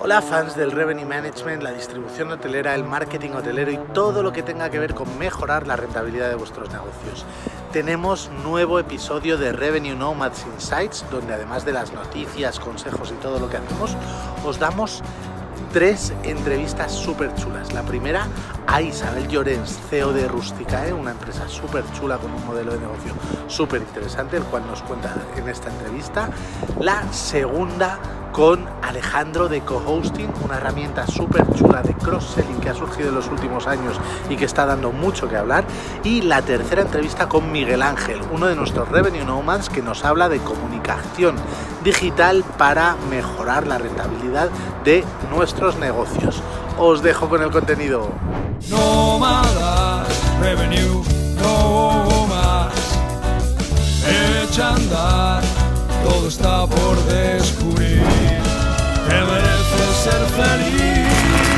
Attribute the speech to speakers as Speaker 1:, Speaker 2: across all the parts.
Speaker 1: Hola fans del Revenue Management, la distribución hotelera, el marketing hotelero y todo lo que tenga que ver con mejorar la rentabilidad de vuestros negocios. Tenemos nuevo episodio de Revenue Nomads Insights, donde además de las noticias, consejos y todo lo que hacemos, os damos 3 entrevistas súper chulas. La primera a Isabel Llorens, CEO de Rusticae, una empresa súper chula con un modelo de negocio súper interesante, el cual nos cuenta en esta entrevista. La segunda con Alejandro de Cohosting, una herramienta súper chula de cross-selling que ha surgido en los últimos años y que está dando mucho que hablar. Y la tercera entrevista con Miguel Ángel, uno de nuestros Revenue Nomads, que nos habla de comunicación digital para mejorar la rentabilidad de nuestros negocios. Os dejo con el contenido.
Speaker 2: Nómadas, Revenue Nomads, echa a andar, todo está por descubrir, te mereces ser feliz.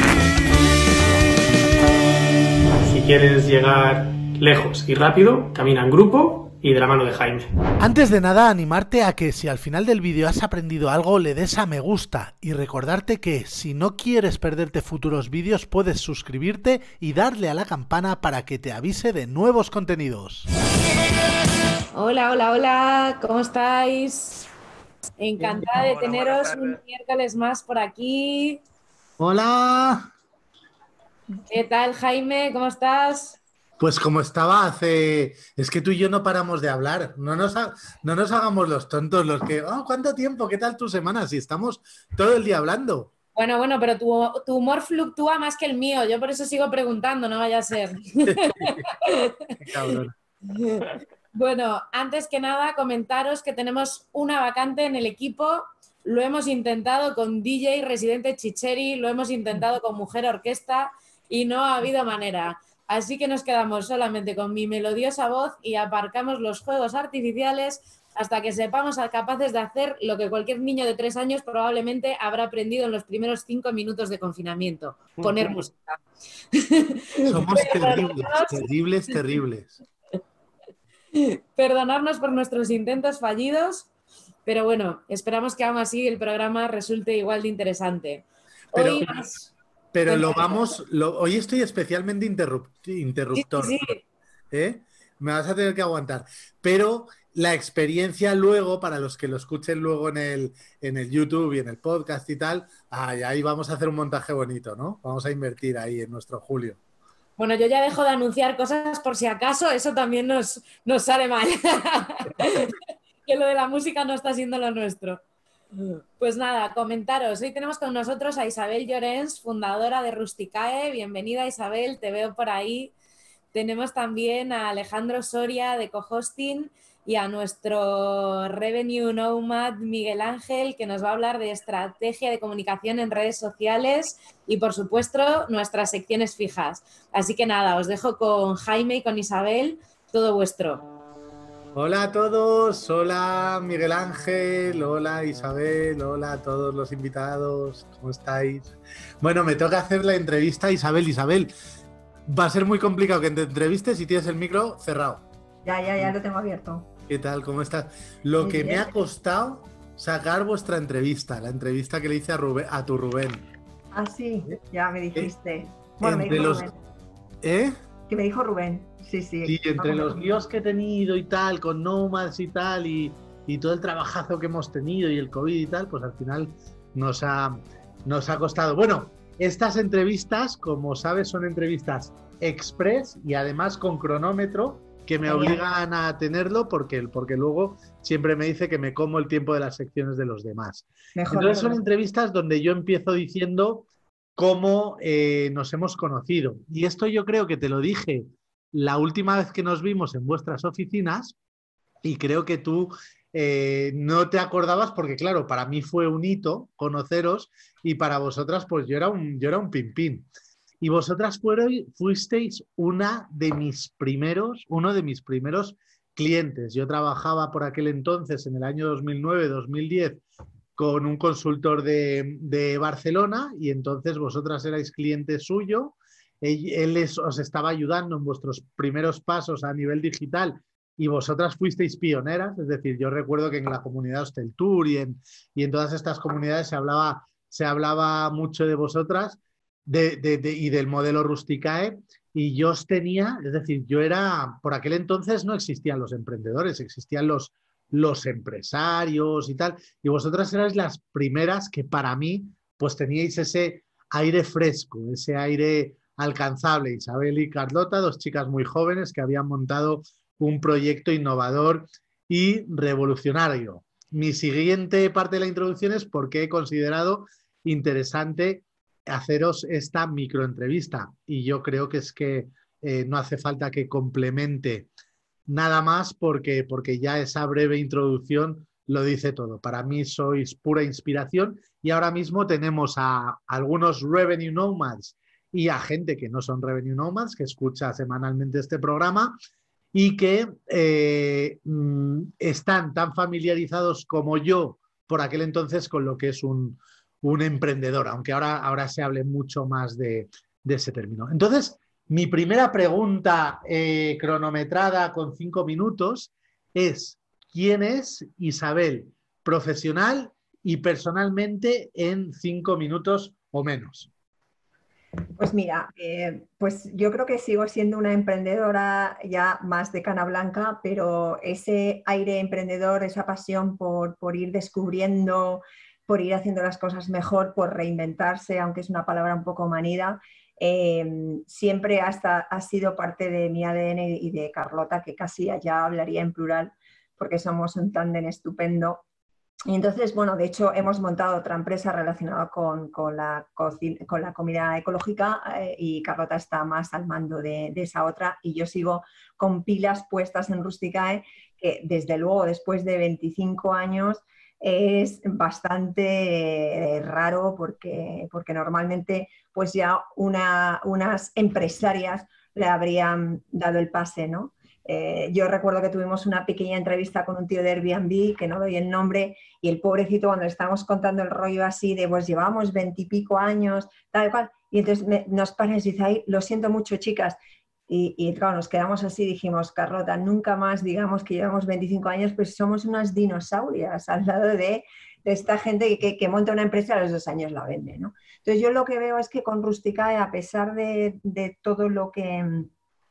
Speaker 3: Si quieres llegar lejos y rápido, camina en grupo y de la mano de Jaime.
Speaker 1: Antes de nada, animarte a que si al final del vídeo has aprendido algo, le des a me gusta y recordarte que si no quieres perderte futuros vídeos, puedes suscribirte y darle a la campana para que te avise de nuevos contenidos.
Speaker 4: Hola, hola, hola, ¿cómo estáis? Encantada de teneros un miércoles más por aquí.
Speaker 1: Hola.
Speaker 4: ¿Qué tal, Jaime? ¿Cómo estás?
Speaker 1: Pues como estaba hace... Es que tú y yo no paramos de hablar. No nos hagamos los tontos, los que... Oh, ¿cuánto tiempo? ¿Qué tal tu semana? Si estamos todo el día hablando.
Speaker 4: Bueno, pero tu humor fluctúa más que el mío. Yo por eso sigo preguntando, no vaya a ser.
Speaker 1: Qué cabrón.
Speaker 4: Bueno, antes que nada, comentaros que tenemos una vacante en el equipo. Lo hemos intentado con DJ Residente Chicheri, lo hemos intentado con Mujer Orquesta y no ha habido manera. Así que nos quedamos solamente con mi melodiosa voz y aparcamos los juegos artificiales hasta que sepamos ser capaces de hacer lo que cualquier niño de 3 años probablemente habrá aprendido en los primeros 5 minutos de confinamiento: poner música.
Speaker 1: Somos terribles.
Speaker 4: Perdonarnos por nuestros intentos fallidos, pero bueno, esperamos que aún así el programa resulte igual de interesante.
Speaker 1: Hoy estoy especialmente interruptor.
Speaker 4: Sí.
Speaker 1: ¿Eh? Me vas a tener que aguantar. Pero la experiencia luego, para los que lo escuchen luego en el YouTube y en el podcast y tal, ahí vamos a hacer un montaje bonito, ¿no? Vamos a invertir ahí en nuestro Julio.
Speaker 4: Bueno, yo ya dejo de anunciar cosas por si acaso, eso también nos sale mal. Que lo de la música no está siendo lo nuestro. Pues nada, comentaros. Hoy tenemos con nosotros a Isabel Llorens, fundadora de Rusticae. Bienvenida, Isabel, te veo por ahí. Tenemos también a Alejandro Soria de Cohosting y a nuestro Revenue Nomad Miguel Ángel, que nos va a hablar de estrategia de comunicación en redes sociales y, por supuesto, nuestras secciones fijas. Así que nada, os dejo con Jaime y con Isabel, todo vuestro.
Speaker 1: Hola a todos, hola Miguel Ángel, hola Isabel, hola a todos los invitados, ¿cómo estáis? Bueno, me toca hacer la entrevista a Isabel. Isabel, va a ser muy complicado que te entrevistes si tienes el micro cerrado.
Speaker 5: Ya lo tengo abierto.
Speaker 1: ¿Qué tal? ¿Cómo estás? Lo que me ha costado sacar vuestra entrevista, la entrevista que le hice a tu Rubén.
Speaker 5: Ah, sí, ya me dijiste.
Speaker 1: Bueno, me dijo Rubén.
Speaker 5: Que me dijo Rubén. Sí.
Speaker 1: Sí, entre los líos que he tenido y tal, con Nomads y tal, y todo el trabajazo que hemos tenido y el COVID y tal, pues al final nos ha costado. Bueno, estas entrevistas, como sabes, son entrevistas express y además con cronómetro, que me obligan a tenerlo porque luego siempre me dice que me como el tiempo de las secciones de los demás. Entonces son entrevistas donde yo empiezo diciendo cómo nos hemos conocido. Y esto yo creo que te lo dije la última vez que nos vimos en vuestras oficinas y creo que tú no te acordabas porque, claro, para mí fue un hito conoceros y para vosotras pues yo era un pimpín. Y vosotras fuisteis uno de mis primeros clientes. Yo trabajaba por aquel entonces, en el año 2009-2010, con un consultor de Barcelona y entonces vosotras erais cliente suyo. Él os estaba ayudando en vuestros primeros pasos a nivel digital y vosotras fuisteis pioneras. Es decir, yo recuerdo que en la comunidad Hostel Tour y en todas estas comunidades se hablaba mucho de vosotras y del modelo Rusticae, y yo os tenía, es decir, yo era, por aquel entonces no existían los emprendedores, existían los empresarios y tal, y vosotras erais las primeras que para mí pues teníais ese aire fresco, ese aire alcanzable. Isabel y Carlota, dos chicas muy jóvenes que habían montado un proyecto innovador y revolucionario. Mi siguiente parte de la introducción es por qué he considerado interesante haceros esta microentrevista, y yo creo que es que no hace falta que complemente nada más porque ya esa breve introducción lo dice todo. Para mí sois pura inspiración, y ahora mismo tenemos a algunos Revenue Nomads y a gente que no son Revenue Nomads, que escucha semanalmente este programa y que están tan familiarizados como yo por aquel entonces con lo que es un emprendedor, aunque ahora se hable mucho más de ese término. Entonces, mi primera pregunta cronometrada con 5 minutos es: ¿quién es Isabel profesional y personalmente en 5 minutos o menos?
Speaker 5: Pues mira, pues yo creo que sigo siendo una emprendedora ya más de cana blanca, pero ese aire emprendedor, esa pasión por ir descubriendo, por ir haciendo las cosas mejor, por reinventarse, aunque es una palabra un poco manida, siempre ha sido parte de mi ADN y de Carlota, que casi ya hablaría en plural, porque somos un tándem estupendo. Y entonces, bueno, de hecho hemos montado otra empresa relacionada con la comida ecológica, y Carlota está más al mando de esa otra, y yo sigo con pilas puestas en Rusticae, que desde luego después de 25 años es bastante raro porque normalmente pues ya unas empresarias le habrían dado el pase, ¿no? Yo recuerdo que tuvimos una pequeña entrevista con un tío de Airbnb, que no doy el nombre, y el pobrecito, cuando le estábamos contando el rollo así de pues llevamos 20 y pico años, tal cual, y entonces nos para y dice: ay, lo siento mucho, chicas. Y claro, nos quedamos así, dijimos: Carlota, nunca más digamos que llevamos 25 años, pues somos unas dinosaurias al lado de esta gente que monta una empresa y a los 2 años la vende, ¿no? Entonces yo lo que veo es que con Rusticae, a pesar de todo lo que...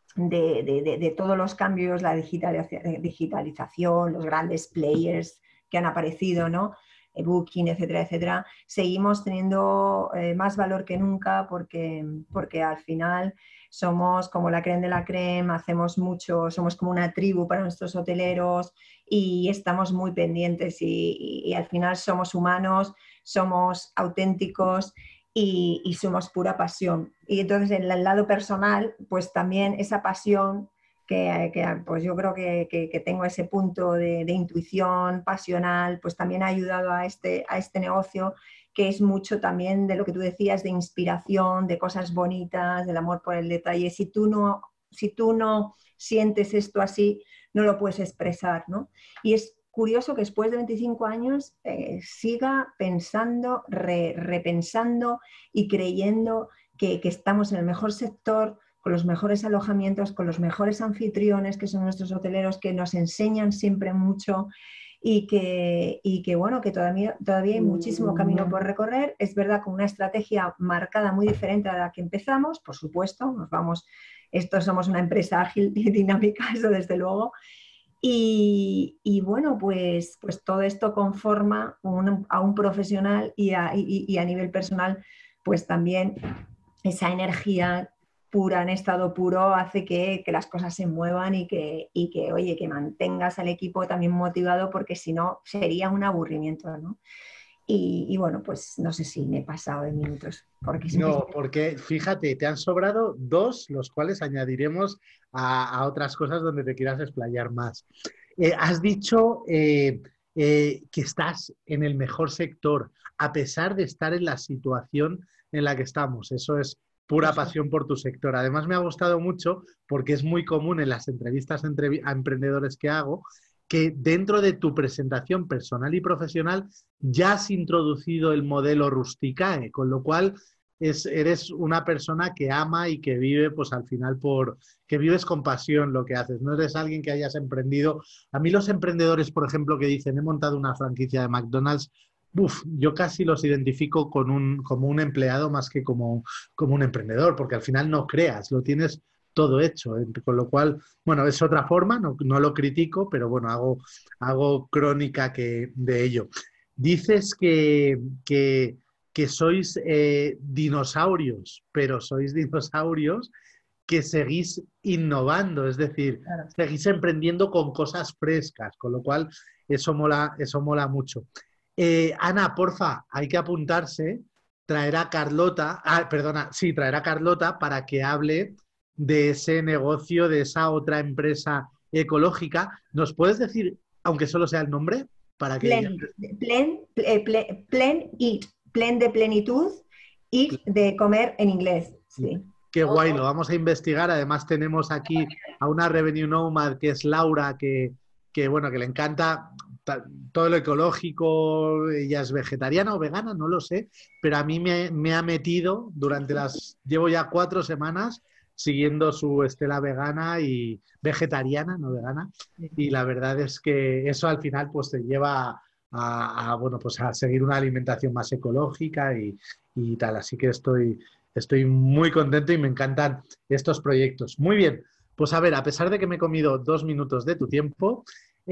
Speaker 5: De todos los cambios, la digitalización, los grandes players que han aparecido, ¿no? Booking, etcétera, etcétera, seguimos teniendo más valor que nunca porque al final somos como la crème de la crème, hacemos mucho, somos como una tribu para nuestros hoteleros y estamos muy pendientes y al final somos humanos, somos auténticos y somos pura pasión. Y entonces en el lado personal, pues también esa pasión que pues yo creo que tengo ese punto de intuición pasional, pues también ha ayudado a este negocio, que es mucho también de lo que tú decías, de inspiración, de cosas bonitas, del amor por el detalle. Si tú no sientes esto así, no lo puedes expresar, ¿no? Y es curioso que después de 25 años siga pensando, repensando y creyendo que estamos en el mejor sector, con los mejores alojamientos, con los mejores anfitriones, que son nuestros hoteleros, que nos enseñan siempre mucho y que bueno, que todavía hay muchísimo camino por recorrer. Es verdad, con una estrategia marcada muy diferente a la que empezamos, por supuesto, somos una empresa ágil y dinámica, eso desde luego. Y bueno, pues todo esto conforma a un profesional y a nivel personal, pues también esa energía pura, en estado puro, hace que las cosas se muevan y que oye, que mantengas al equipo también motivado, porque si no sería un aburrimiento, ¿no? Y bueno, pues no sé si me he pasado de minutos.
Speaker 1: Porque fíjate, te han sobrado 2, los cuales añadiremos a otras cosas donde te quieras explayar más. Has dicho que estás en el mejor sector, a pesar de estar en la situación en la que estamos. Eso es pura pasión por tu sector. Además, me ha gustado mucho porque es muy común en las entrevistas a emprendedores que hago, que dentro de tu presentación personal y profesional ya has introducido el modelo Rusticae, con lo cual eres una persona que ama y que vive, pues al final, que vives con pasión lo que haces. No eres alguien que hayas emprendido. A mí los emprendedores, por ejemplo, que dicen: he montado una franquicia de McDonald's, yo casi los identifico como un empleado más que como un emprendedor, porque al final no creas, lo tienes todo hecho. Con lo cual, bueno, es otra forma, no lo critico, pero bueno, hago crónica de ello. Dices que sois dinosaurios, pero sois dinosaurios que seguís innovando, es decir,
Speaker 5: Claro.
Speaker 1: seguís emprendiendo con cosas frescas, con lo cual eso mola mucho. Ana, porfa, hay que apuntarse, traer a Carlota, traer a Carlota para que hable de ese negocio, de esa otra empresa ecológica. ¿Nos puedes decir, aunque solo sea el nombre, para que ella...
Speaker 5: Plen Eat, plen de plenitud, eat de comer en inglés, sí.
Speaker 1: Qué guay, lo vamos a investigar. Además tenemos aquí a una Revenue Nomad que es Laura, que bueno, que le encanta todo lo ecológico. Ella es vegetariana o vegana, no lo sé, pero a mí me ha metido llevo ya 4 semanas siguiendo su estela vegana y vegetariana, no vegana, y la verdad es que eso al final pues te lleva bueno, pues a seguir una alimentación más ecológica y tal, así que estoy muy contento y me encantan estos proyectos. Muy bien, pues a ver, a pesar de que me he comido 2 minutos de tu tiempo,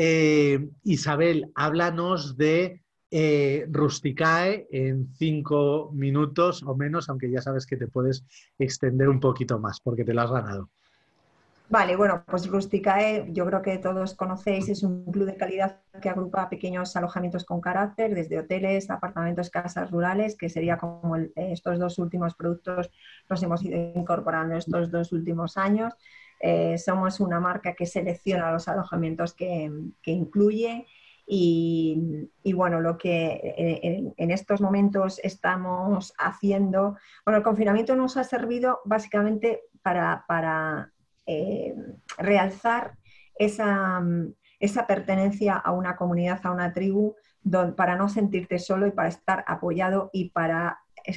Speaker 1: Isabel, háblanos de Rusticae en 5 minutos o menos, aunque ya sabes que te puedes extender un poquito más porque te lo has ganado.
Speaker 5: Vale, bueno, pues Rusticae, yo creo que todos conocéis, es un club de calidad que agrupa pequeños alojamientos con carácter, desde hoteles, apartamentos, casas rurales, que sería como estos 2 últimos productos los hemos ido incorporando estos 2 últimos años. Somos una marca que selecciona los alojamientos que incluye y bueno, lo que en estos momentos estamos haciendo, bueno, el confinamiento nos ha servido básicamente para realzar esa pertenencia a una comunidad, a una tribu, para no sentirte solo y para estar apoyado y para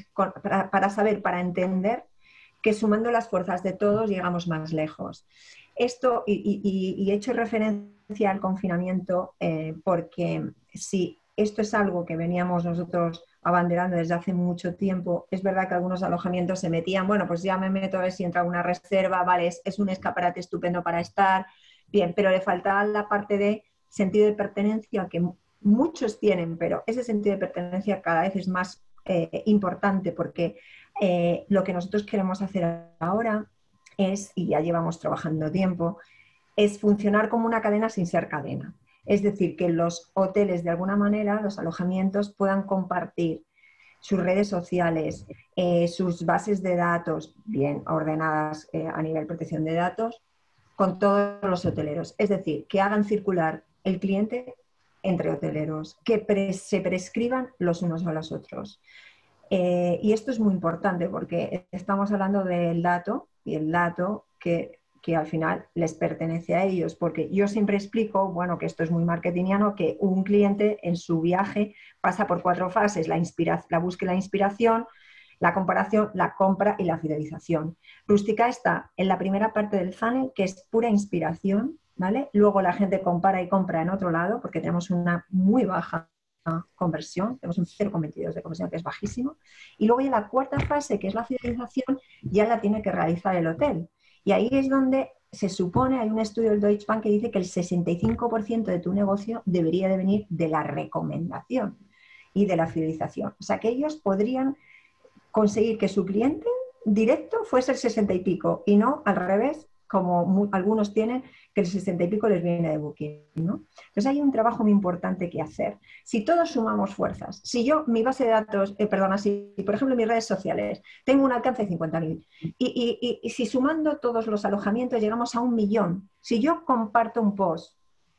Speaker 5: saber, para entender que sumando las fuerzas de todos llegamos más lejos. Esto, y he hecho referencia al confinamiento porque si esto es algo que veníamos nosotros abanderando desde hace mucho tiempo, es verdad que algunos alojamientos se metían, bueno, pues ya me meto a ver si entra una reserva, vale, es un escaparate estupendo para estar, bien, pero le faltaba la parte de sentido de pertenencia que muchos tienen, pero ese sentido de pertenencia cada vez es más importante porque lo que nosotros queremos hacer ahora es, y ya llevamos trabajando tiempo, es funcionar como una cadena sin ser cadena. Es decir, que los hoteles, de alguna manera, los alojamientos, puedan compartir sus redes sociales, sus bases de datos, bien ordenadas a nivel de protección de datos, con todos los hoteleros. Es decir, que hagan circular el cliente entre hoteleros, que se prescriban los unos a los otros. Y esto es muy importante porque estamos hablando del dato y el dato que al final les pertenece a ellos, porque yo siempre explico, bueno, que esto es muy marketingiano, que un cliente en su viaje pasa por 4 fases, la búsqueda de inspiración, la comparación, la compra y la fidelización. Rustica está en la primera parte del funnel, que es pura inspiración, ¿vale? Luego la gente compara y compra en otro lado, porque tenemos una muy baja conversión, tenemos un 0,22 de conversión, que es bajísimo, y luego ya la cuarta fase, que es la fidelización, ya la tiene que realizar el hotel. Y ahí es donde se supone, hay un estudio del Deutsche Bank que dice que el 65% de tu negocio debería de venir de la recomendación y de la fidelización. O sea, que ellos podrían conseguir que su cliente directo fuese el 60 y pico y no al revés, como algunos tienen, que el 60 y pico les viene de Booking, ¿no? Entonces hay un trabajo muy importante que hacer. Si todos sumamos fuerzas, si yo, mi base de datos, si por ejemplo en mis redes sociales tengo un alcance de 50.000 y si sumando todos los alojamientos llegamos a 1 millón, si yo comparto un post,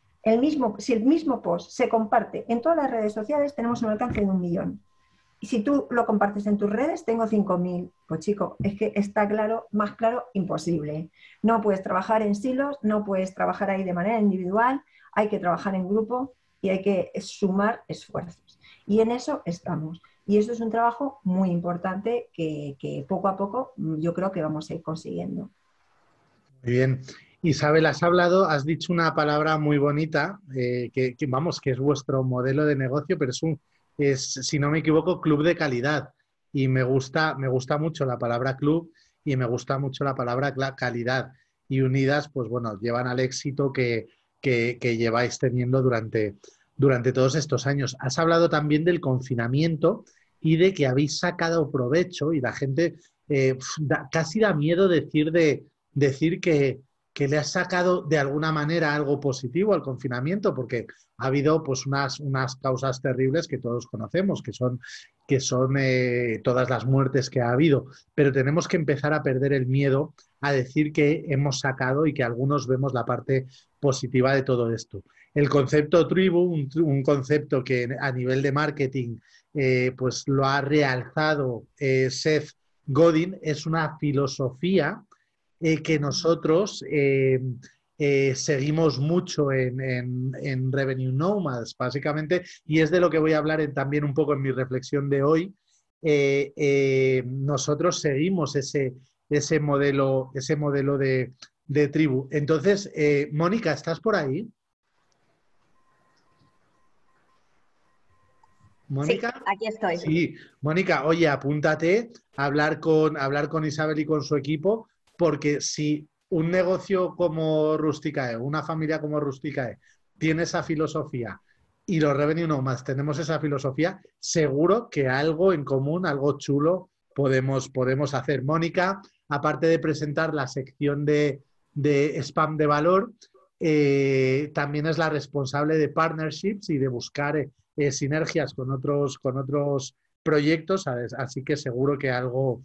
Speaker 5: si el mismo post se comparte en todas las redes sociales, tenemos un alcance de 1 millón. Y si tú lo compartes en tus redes, tengo 5.000. Pues chico, es que está claro, más claro, imposible. No puedes trabajar en silos, no puedes trabajar ahí de manera individual, hay que trabajar en grupo y hay que sumar esfuerzos. Y en eso estamos. Y esto es un trabajo muy importante que poco a poco yo creo que vamos a ir consiguiendo.
Speaker 1: Muy bien. Isabel, has dicho una palabra muy bonita, que es vuestro modelo de negocio, pero es un es, si no me equivoco, club de calidad. Y me gusta mucho la palabra club y me gusta mucho la palabra calidad. Y unidas, pues bueno, llevan al éxito que lleváis teniendo durante todos estos años. Has hablado también del confinamiento y de que habéis sacado provecho y la gente casi da miedo decir que le has sacado de alguna manera algo positivo al confinamiento, porque ha habido pues unas causas terribles que todos conocemos, que son todas las muertes que ha habido, pero tenemos que empezar a perder el miedo a decir que hemos sacado y que algunos vemos la parte positiva de todo esto. El concepto tribu, un concepto que a nivel de marketing pues lo ha realzado Seth Godin, es una filosofía que nosotros seguimos mucho en Revenue Nomads, básicamente, y es de lo que voy a hablar también un poco en mi reflexión de hoy. Nosotros seguimos ese modelo de tribu. Entonces, Mónica, ¿estás por ahí? ¿Mónica?
Speaker 5: Sí, aquí estoy.
Speaker 1: Sí, Mónica, oye, apúntate a hablar con Isabel y con su equipo, porque si un negocio como Rusticae, una familia como Rusticae, tiene esa filosofía y los Revenue Nomads tenemos esa filosofía, seguro que algo en común, algo chulo podemos hacer. Mónica, aparte de presentar la sección de spam de valor, también es la responsable de partnerships y de buscar sinergias con otros proyectos, ¿sabes? Así que seguro que algo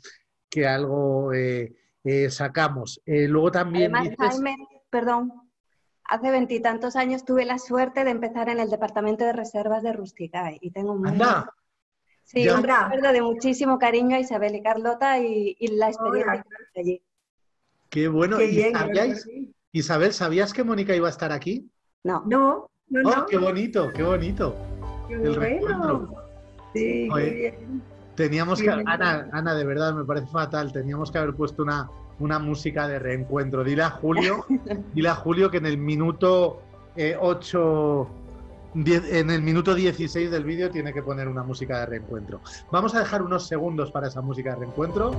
Speaker 1: sacamos. Luego también
Speaker 6: Además, Jaime, perdón, hace 20 y tantos años tuve la suerte de empezar en el departamento de reservas de Rusticae y tengo
Speaker 1: ¡Anda!
Speaker 6: Sí,
Speaker 1: Ya.
Speaker 6: un recuerdo de muchísimo cariño a Isabel y Carlota y la experiencia que allí.
Speaker 1: ¡Qué bueno!
Speaker 5: Qué
Speaker 1: ¿Y
Speaker 5: bien,
Speaker 1: sabíais, Isabel, ¿sabías que Mónica iba a estar aquí?
Speaker 6: No.
Speaker 5: No, no,
Speaker 1: ¡Oh,
Speaker 5: no.
Speaker 1: qué bonito, qué bonito!
Speaker 5: Qué
Speaker 1: El
Speaker 5: bueno.
Speaker 1: reencuentro.
Speaker 5: Sí,
Speaker 1: Oye,
Speaker 5: qué bien.
Speaker 1: Teníamos que,
Speaker 5: Bienvenida.
Speaker 1: Ana, de verdad, me parece fatal. Teníamos que haber puesto una música de reencuentro. Dile a Julio que en el minuto 10, en el minuto 16 del vídeo tiene que poner una música de reencuentro. Vamos a dejar unos segundos para esa música de reencuentro.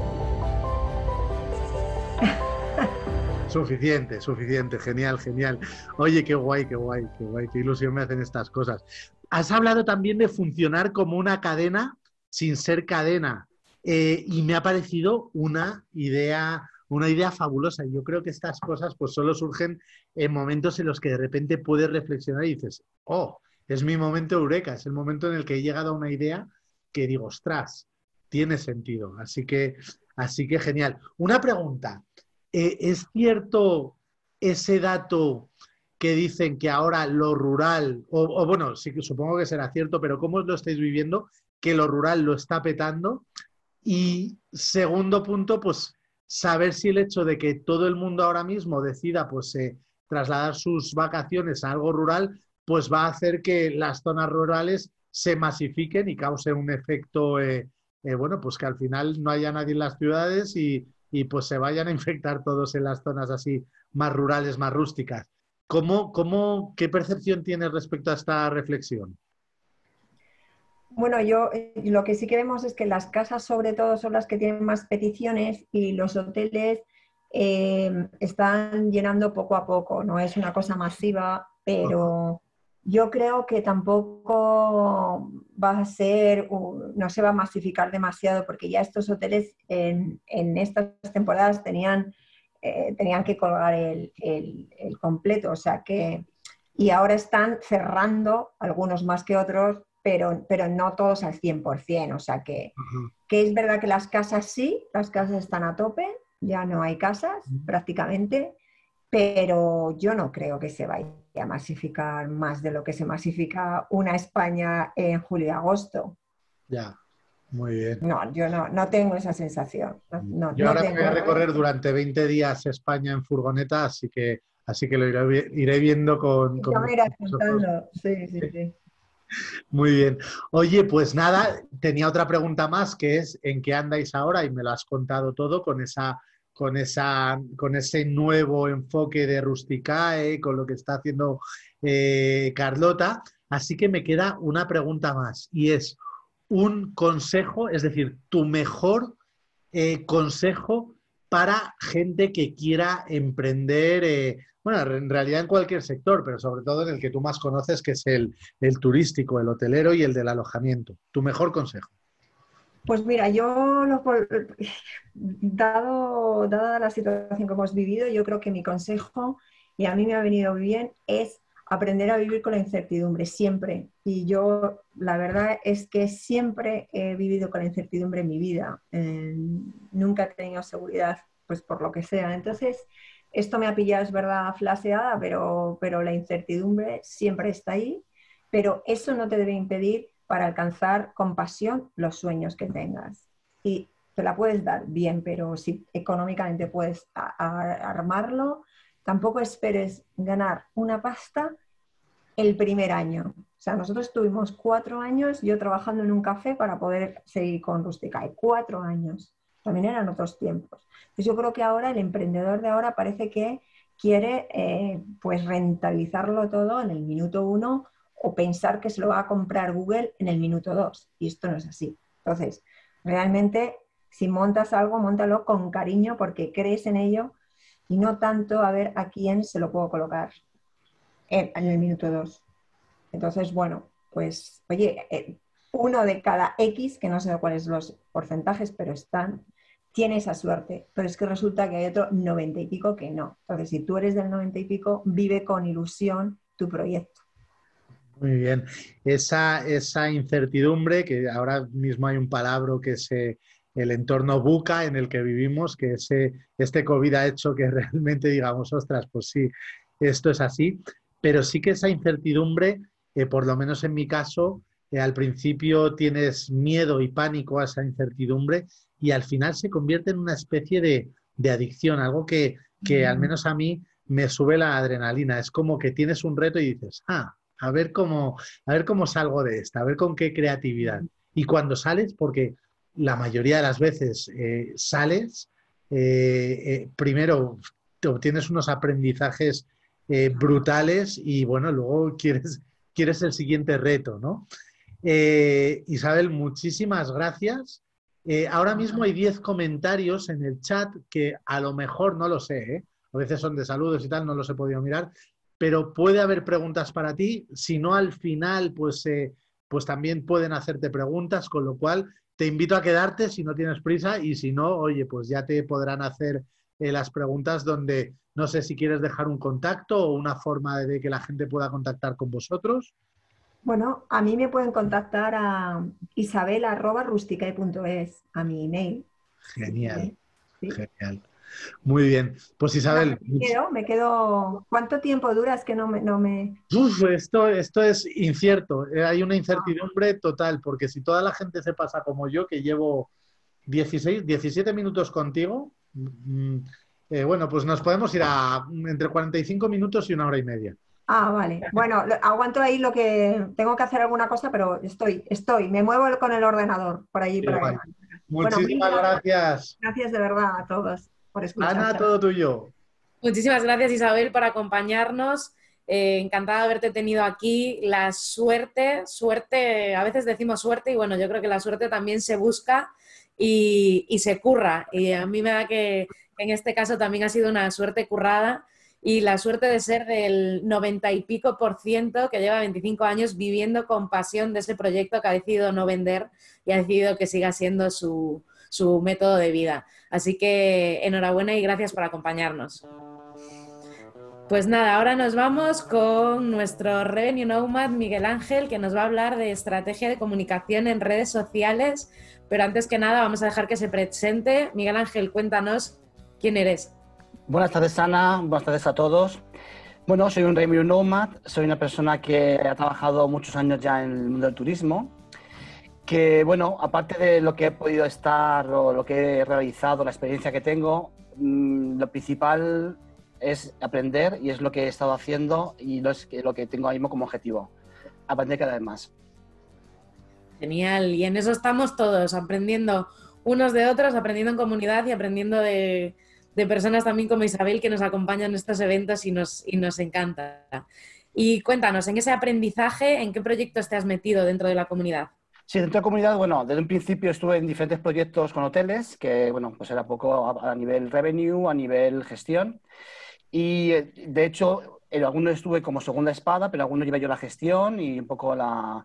Speaker 1: Suficiente, genial. Oye, qué guay, qué ilusión me hacen estas cosas. Has hablado también de funcionar como una cadena sin ser cadena, y me ha parecido una idea fabulosa. Yo creo que estas cosas pues solo surgen en momentos en los que de repente puedes reflexionar y dices, oh, es mi momento eureka, es el momento en el que he llegado a una idea que digo, ostras, tiene sentido. Así que genial. Una pregunta. ¿Es cierto ese dato que dicen que ahora lo rural, o bueno, sí que supongo que será cierto, pero ¿cómo lo estáis viviendo? Que lo rural lo está petando. Y segundo punto, pues saber si el hecho de que todo el mundo ahora mismo decida pues trasladar sus vacaciones a algo rural, pues va a hacer que las zonas rurales se masifiquen y cause un efecto, bueno, pues que al final no haya nadie en las ciudades y pues se vayan a infectar todos en las zonas así más rurales, más rústicas. ¿Qué percepción tienes respecto a esta reflexión?
Speaker 5: Bueno, lo que sí que vemos es que las casas sobre todo son las que tienen más peticiones y los hoteles están llenando poco a poco, no es una cosa masiva, pero yo creo que tampoco va a ser, no se va a masificar demasiado porque ya estos hoteles en estas temporadas tenían que colgar el completo, o sea que, y ahora están cerrando, algunos más que otros, pero no todos al 100%, o sea que es verdad que las casas sí, las casas están a tope, ya no hay casas prácticamente, pero yo no creo que se vaya a masificar más de lo que se masifica una España en julio y agosto.
Speaker 1: Ya, muy bien.
Speaker 5: No, yo no tengo esa sensación.
Speaker 1: Yo ahora me voy a recorrer durante 20 días España en furgoneta, así que lo iré viendo con
Speaker 5: Ya me irás
Speaker 1: mis
Speaker 5: contando.
Speaker 1: ojos.
Speaker 5: Sí.
Speaker 1: Muy bien. Oye, pues nada, tenía otra pregunta más, que es ¿en qué andáis ahora? Y me lo has contado todo con ese nuevo enfoque de Rusticae, con lo que está haciendo Carlota. así que me queda una pregunta más y es un consejo, es decir, tu mejor consejo para gente que quiera emprender, bueno, en realidad en cualquier sector, pero sobre todo en el que tú más conoces, que es el turístico, el hotelero y el del alojamiento. Tu mejor consejo.
Speaker 5: Pues mira, dada la situación que hemos vivido, yo creo que mi consejo, y a mí me ha venido bien, es aprender a vivir con la incertidumbre, siempre. Y yo, la verdad es que siempre he vivido con la incertidumbre en mi vida. Nunca he tenido seguridad, pues por lo que sea. Entonces, esto me ha pillado, es verdad, flaseada, pero la incertidumbre siempre está ahí. Pero eso no te debe impedir para alcanzar con pasión los sueños que tengas. Y te la puedes dar bien, pero si económicamente puedes armarlo, tampoco esperes ganar una pasta el primer año. O sea, nosotros tuvimos 4 años yo trabajando en un café para poder seguir con Rusticae. 4 años. También eran otros tiempos. Pues yo creo que ahora el emprendedor de ahora parece que quiere pues rentabilizarlo todo en el minuto 1 o pensar que se lo va a comprar Google en el minuto 2. Y esto no es así. Entonces, realmente, si montas algo, móntalo con cariño porque crees en ello y no tanto a ver a quién se lo puedo colocar en el minuto 2. Entonces, bueno, pues, oye, uno de cada X, que no sé cuáles son los porcentajes, pero tiene esa suerte. Pero es que resulta que hay otro 90 y pico que no. Entonces, si tú eres del 90 y pico, vive con ilusión tu proyecto.
Speaker 1: Muy bien. Esa incertidumbre, que ahora mismo hay un palabra que es el entorno VUCA en el que vivimos, que este COVID ha hecho que realmente digamos, ostras, pues sí, esto es así, pero sí que esa incertidumbre, por lo menos en mi caso, al principio tienes miedo y pánico a esa incertidumbre y al final se convierte en una especie de adicción, algo que al menos a mí me sube la adrenalina. Es como que tienes un reto y dices, a ver cómo salgo de esta, a ver con qué creatividad. Y cuando sales, porque la mayoría de las veces sales, primero te obtienes unos aprendizajes brutales y bueno, luego quieres el siguiente reto, ¿no? Isabel, muchísimas gracias. Ahora mismo hay 10 comentarios en el chat que a lo mejor no lo sé, a veces son de saludos y tal, no los he podido mirar, pero puede haber preguntas para ti. Si no, al final, pues también pueden hacerte preguntas, con lo cual te invito a quedarte si no tienes prisa y si no, oye, pues ya te podrán hacer las preguntas donde no sé si quieres dejar un contacto o una forma de que la gente pueda contactar con vosotros.
Speaker 5: Bueno, a mí me pueden contactar a isabel@rusticae.es, a mi email.
Speaker 1: Genial,
Speaker 5: sí.
Speaker 1: Genial. Muy bien. Pues Isabel...
Speaker 5: Me quedo... ¿Cuánto tiempo dura? Es que no me...
Speaker 1: Uf, esto es incierto. Hay una incertidumbre total, porque si toda la gente se pasa como yo, que llevo 17 minutos contigo, bueno, pues nos podemos ir a entre 45 minutos y 1 hora y media.
Speaker 5: Vale. Bueno, aguanto ahí lo que... Tengo que hacer alguna cosa, pero estoy. Me muevo con el ordenador por allí.
Speaker 1: Muchísimas gracias.
Speaker 5: Gracias de verdad a todos por escuchar.
Speaker 1: Ana, todo tuyo.
Speaker 4: Muchísimas gracias, Isabel, por acompañarnos. Encantada de haberte tenido aquí. La suerte, a veces decimos suerte y bueno, yo creo que la suerte también se busca y se curra. Y a mí me da que en este caso también ha sido una suerte currada y la suerte de ser del 90 y pico % que lleva 25 años viviendo con pasión de ese proyecto que ha decidido no vender y ha decidido que siga siendo su método de vida. Así que enhorabuena y gracias por acompañarnos. Pues nada, ahora nos vamos con nuestro Revenue Nomad Miguel Ángel, que nos va a hablar de estrategia de comunicación en redes sociales, pero antes que nada vamos a dejar que se presente. Miguel Ángel, cuéntanos quién eres.
Speaker 7: Buenas tardes, Ana, buenas tardes a todos. Bueno, soy un Revenue Nomad, soy una persona que ha trabajado muchos años ya en el mundo del turismo, que bueno, aparte de lo que he podido estar o lo que he realizado, la experiencia que tengo, lo principal es aprender y es lo que he estado haciendo y lo que tengo ahora mismo como objetivo, aprender cada vez más.
Speaker 4: Genial, y en eso estamos todos, aprendiendo unos de otros, aprendiendo en comunidad y aprendiendo de personas también como Isabel que nos acompañan en estos eventos y nos encanta. Y cuéntanos, en ese aprendizaje, ¿en qué proyectos te has metido dentro de la comunidad?
Speaker 7: Sí, dentro de la comunidad, bueno, desde un principio estuve en diferentes proyectos con hoteles, que, bueno, pues era poco a nivel revenue, a nivel gestión. Y, de hecho, en algunos estuve como segunda espada, pero en algunos llevé yo la gestión y un poco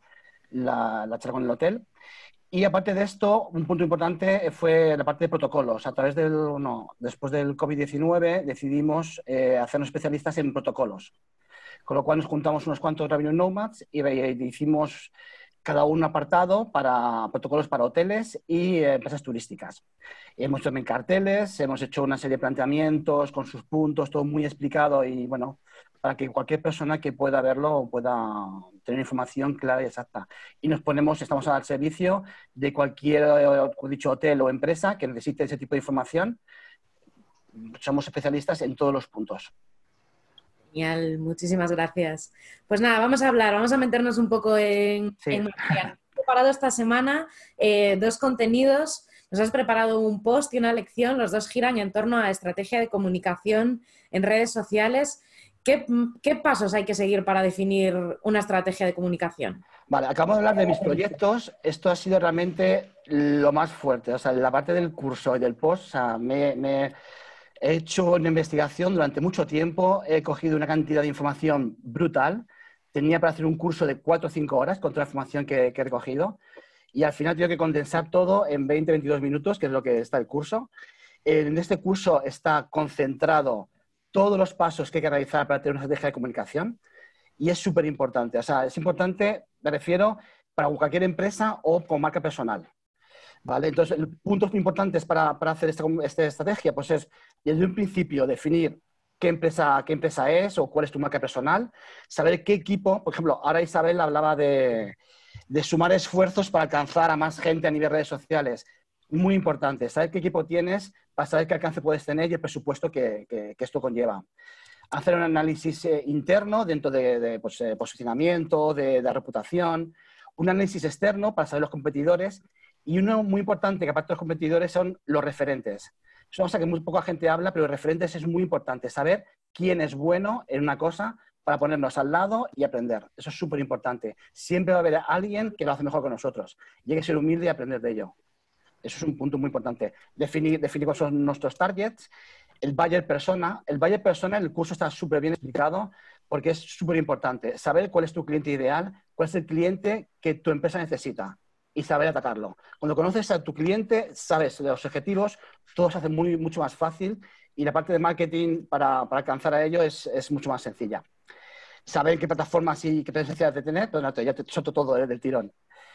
Speaker 7: la charla con el hotel. Y aparte de esto, un punto importante fue la parte de protocolos. A través después del COVID-19 decidimos hacernos especialistas en protocolos. Con lo cual nos juntamos unos cuantos Revenue Nomads y hicimos cada un apartado para protocolos para hoteles y empresas turísticas. Hemos hecho también carteles, hemos hecho una serie de planteamientos con sus puntos, todo muy explicado y, bueno, para que cualquier persona que pueda verlo pueda tener información clara y exacta. Y estamos al servicio de cualquier, dicho, hotel o empresa que necesite ese tipo de información. Somos especialistas en todos los puntos.
Speaker 4: Genial, muchísimas gracias. Pues nada, vamos a meternos un poco en materia. He preparado esta semana 2 contenidos. Nos has preparado un post y una lección. Los 2 giran en torno a estrategia de comunicación en redes sociales. ¿Qué pasos hay que seguir para definir una estrategia de comunicación?
Speaker 7: Vale, acabamos de hablar de mis proyectos. Esto ha sido realmente lo más fuerte. O sea, la parte del curso y del post, o sea, he hecho una investigación durante mucho tiempo, he cogido una cantidad de información brutal. Tenía para hacer un curso de 4 o 5 horas con toda la información que he recogido y al final tengo que condensar todo en 20-22 minutos, que es lo que está el curso. En este curso está concentrado todos los pasos que hay que realizar para tener una estrategia de comunicación y es súper importante. O sea, es importante, me refiero, para cualquier empresa o con marca personal. ¿Vale? Entonces, puntos muy importantes para hacer esta estrategia, pues es desde un principio definir qué empresa es o cuál es tu marca personal, saber qué equipo, por ejemplo, ahora Isabel hablaba de sumar esfuerzos para alcanzar a más gente a nivel de redes sociales. Muy importante, saber qué equipo tienes para saber qué alcance puedes tener y el presupuesto que esto conlleva. Hacer un análisis interno dentro de posicionamiento, de reputación, un análisis externo para saber los competidores. Y uno muy importante, que aparte de los competidores, son los referentes. Es una cosa que muy poca gente habla, pero los referentes es muy importante. Saber quién es bueno en una cosa para ponernos al lado y aprender. Eso es súper importante. Siempre va a haber alguien que lo hace mejor que nosotros. Y hay que ser humilde y aprender de ello. Eso es un punto muy importante. Definir cuáles son nuestros targets. El buyer persona. El buyer persona en el curso está súper bien explicado porque es súper importante. Saber cuál es tu cliente ideal, cuál es el cliente que tu empresa necesita. Y saber atacarlo. Cuando conoces a tu cliente, sabes los objetivos, todo se hace mucho más fácil y la parte de marketing para alcanzar a ello es mucho más sencilla. Saber qué plataformas y qué necesidades de tener, pero no, ya te suelto todo del tirón.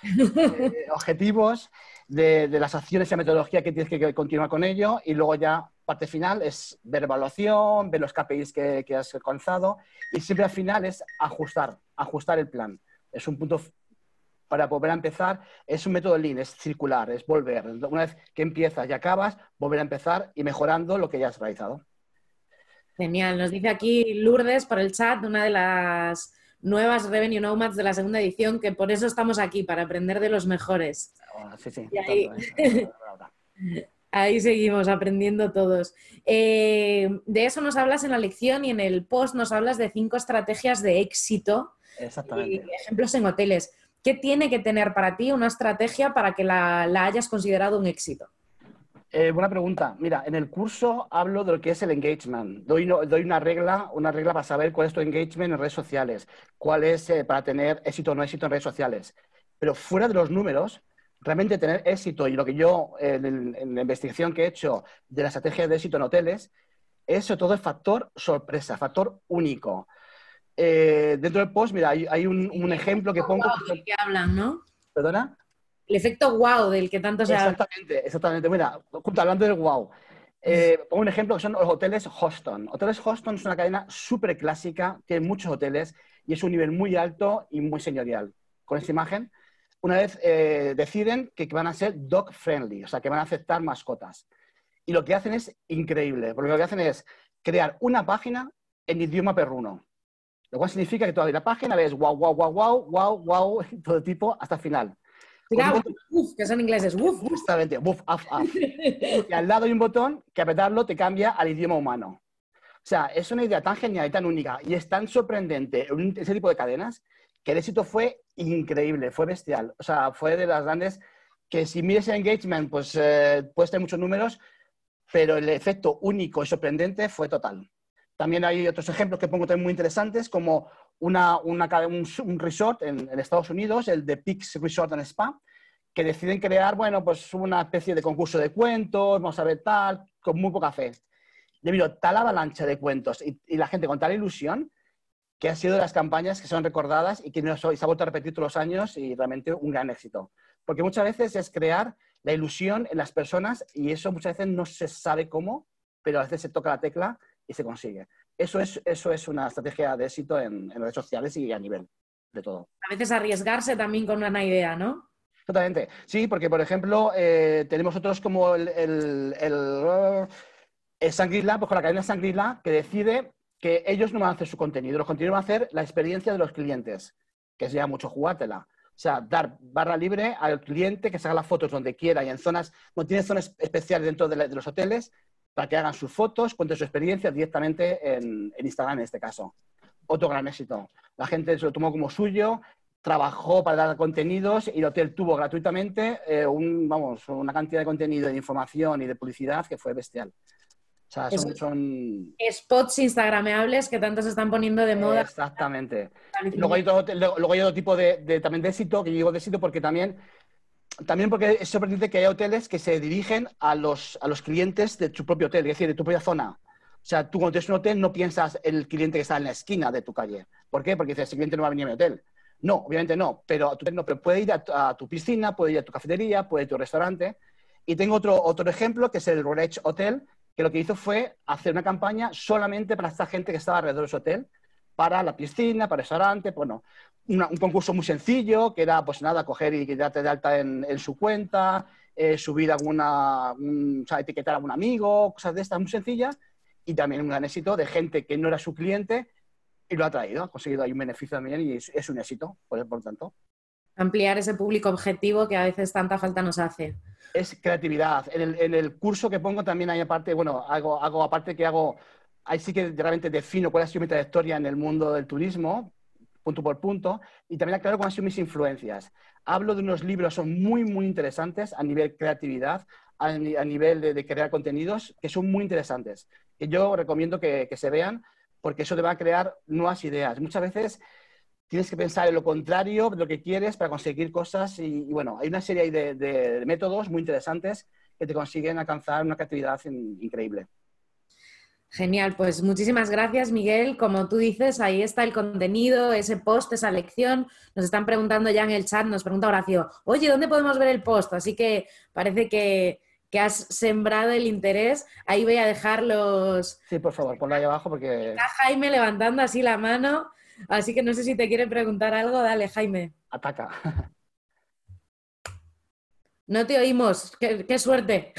Speaker 7: Objetivos de las acciones y la metodología que tienes que continuar con ello y luego ya, parte final, es ver evaluación, ver los KPIs que has alcanzado y siempre al final es ajustar el plan. Es un punto para volver a empezar, es un método lean, es circular, es volver. Una vez que empiezas y acabas, volver a empezar y mejorando lo que ya has realizado.
Speaker 4: Genial. Nos dice aquí Lourdes por el chat, una de las nuevas Revenue Nomads de la segunda edición, que por eso estamos aquí, para aprender de los mejores.
Speaker 7: Sí.
Speaker 4: Y ahí seguimos aprendiendo todos. De eso nos hablas en la lección y en el post nos hablas de 5 estrategias de éxito.
Speaker 7: Exactamente.
Speaker 4: Y ejemplos en hoteles. ¿Qué tiene que tener para ti una estrategia para que la hayas considerado un éxito?
Speaker 7: Buena pregunta. Mira, en el curso hablo de lo que es el engagement. Doy una regla para saber cuál es tu engagement en redes sociales, cuál es para tener éxito o no éxito en redes sociales. Pero fuera de los números, realmente tener éxito y lo que yo, en la investigación que he hecho de la estrategia de éxito en hoteles, eso todo es factor sorpresa, factor único. Dentro del post, mira, hay un ejemplo que pongo.
Speaker 4: Wow, del que hablan, ¿no?
Speaker 7: ¿Perdona?
Speaker 4: El efecto wow del que tanto se habla.
Speaker 7: Exactamente. Mira, hablando del wow. Pongo un ejemplo que son los hoteles Hoxton. Hoteles Hoxton es una cadena súper clásica, tiene muchos hoteles y es un nivel muy alto y muy señorial. Con esta imagen, una vez deciden que van a ser dog friendly, o sea, que van a aceptar mascotas. Y lo que hacen es increíble, porque lo que hacen es crear una página en idioma perruno. Lo cual significa que toda la página ves wow, todo tipo hasta el final.
Speaker 4: Uf, que son ingleses, uf.
Speaker 7: Justamente, uf. Y al lado hay un botón que apretarlo te cambia al idioma humano. sea, es una idea tan genial y tan única y es tan sorprendente ese tipo de cadenas que el éxito fue increíble, fue bestial. O sea, fue de las grandes que si mides el engagement, pues puedes tener muchos números, pero el efecto único y sorprendente fue total. También hay otros ejemplos que pongo también muy interesantes, como un resort en Estados Unidos, el de Peaks Resort and Spa, que deciden crear, bueno, pues una especie de concurso de cuentos, vamos a ver tal, con muy poca fe. Debido a tal avalancha de cuentos y la gente con tal ilusión, que han sido de las campañas que son recordadas y que se ha vuelto a repetir todos los años y realmente un gran éxito. Porque muchas veces es crear la ilusión en las personas y eso muchas veces no se sabe cómo, pero a veces se toca la tecla y se consigue. Eso es una estrategia de éxito en redes sociales y a nivel de todo.
Speaker 4: A veces arriesgarse también con una idea, ¿no?
Speaker 7: Totalmente. Sí, porque, por ejemplo, tenemos otros como el Shangri-La, pues con la cadena Shangri-La, que decide que ellos no van a hacer su contenido, los contenidos van a hacer la experiencia de los clientes, que es ya mucho jugártela. O sea, dar barra libre al cliente que se haga las fotos donde quiera y en zonas, no tiene zonas especiales dentro de los hoteles para que hagan sus fotos, cuenten su experiencia directamente en Instagram en este caso. Otro gran éxito. La gente se lo tomó como suyo, trabajó para dar contenidos y el hotel tuvo gratuitamente una cantidad de contenido, de información y de publicidad que fue bestial. O sea, son
Speaker 4: spots instagrameables que tanto se están poniendo de moda.
Speaker 7: Exactamente. Luego hay otro tipo también de éxito, que yo digo de éxito porque también porque es sorprendente que hay hoteles que se dirigen a los clientes de tu propio hotel, es decir, de tu propia zona. O sea, tú cuando tienes un hotel no piensas en el cliente que está en la esquina de tu calle. ¿Por qué? Porque dices, ese cliente no va a venir a mi hotel. No, obviamente no, pero puede ir a tu piscina, puede ir a tu cafetería, puede ir a tu restaurante. Y tengo otro ejemplo, que es el Rolex Hotel, que lo que hizo fue hacer una campaña solamente para esta gente que estaba alrededor de su hotel, para la piscina, para el restaurante, bueno, un concurso muy sencillo, que era, pues nada, coger y darte de alta en su cuenta, subir etiquetar a algún amigo, cosas de estas muy sencillas, y también un gran éxito de gente que no era su cliente y lo ha traído, ha conseguido ahí un beneficio también y es un éxito, por tanto.
Speaker 4: Ampliar ese público objetivo que a veces tanta falta nos hace.
Speaker 7: Es creatividad. En el curso que pongo también hay aparte, bueno, ahí sí que realmente defino cuál ha sido mi trayectoria en el mundo del turismo, punto por punto, y también aclaro cuáles han sido mis influencias. Hablo de unos libros que son muy, muy interesantes a nivel creatividad, a nivel de crear contenidos, que son muy interesantes, que yo recomiendo que se vean, porque eso te va a crear nuevas ideas. Muchas veces tienes que pensar en lo contrario de lo que quieres para conseguir cosas y bueno, hay una serie de métodos muy interesantes que te consiguen alcanzar una creatividad increíble.
Speaker 4: Genial, pues muchísimas gracias, Miguel. Como tú dices, ahí está el contenido, ese post, esa lección. Nos están preguntando ya en el chat, nos pregunta Horacio, oye, ¿dónde podemos ver el post? Así que parece que has sembrado el interés. Ahí voy a dejar los...
Speaker 7: Sí, por favor, ponlo ahí abajo porque...
Speaker 4: Está Jaime levantando así la mano, así que no sé si te quiere preguntar algo. Dale, Jaime.
Speaker 7: Ataca.
Speaker 4: No te oímos. ¡Qué suerte!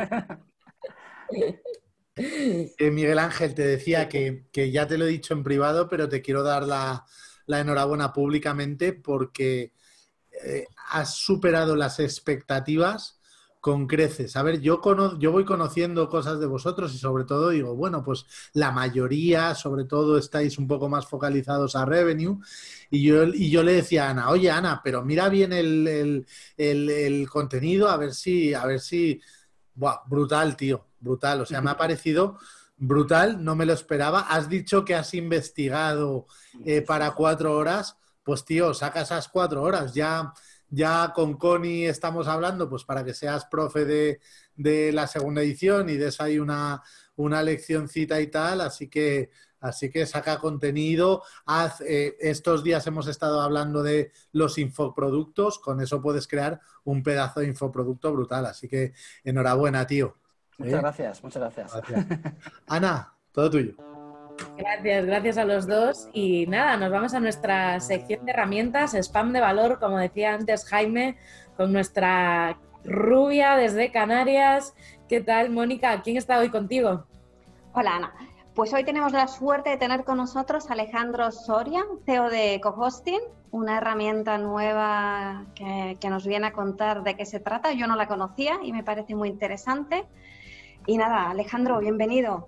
Speaker 1: Miguel Ángel, te decía que ya te lo he dicho en privado, pero te quiero dar la enhorabuena públicamente porque has superado las expectativas con creces. A ver, yo voy conociendo cosas de vosotros y sobre todo digo, bueno, pues la mayoría, sobre todo, estáis un poco más focalizados a revenue y yo le decía a Ana, oye Ana, pero mira bien el contenido, a ver si buah, brutal, tío, brutal, o sea, me ha parecido brutal, no me lo esperaba. Has dicho que has investigado para 4 horas, pues tío, saca esas 4 horas, ya con Connie estamos hablando, pues para que seas profe de la segunda edición y des ahí una leccioncita y tal, así que saca contenido. Estos días hemos estado hablando de los infoproductos, con eso puedes crear un pedazo de infoproducto brutal, así que enhorabuena, tío.
Speaker 7: Muchas gracias, muchas gracias.
Speaker 1: Ana, todo tuyo.
Speaker 4: Gracias a los dos. Y nada, nos vamos a nuestra sección de herramientas, spam de valor, como decía antes Jaime, con nuestra rubia desde Canarias. ¿Qué tal, Mónica? ¿Quién está hoy contigo?
Speaker 6: Hola, Ana. Pues hoy tenemos la suerte de tener con nosotros a Alejandro Soria, CEO de Cohosting, una herramienta nueva que nos viene a contar de qué se trata. Yo no la conocía y me parece muy interesante. Y nada, Alejandro, bienvenido.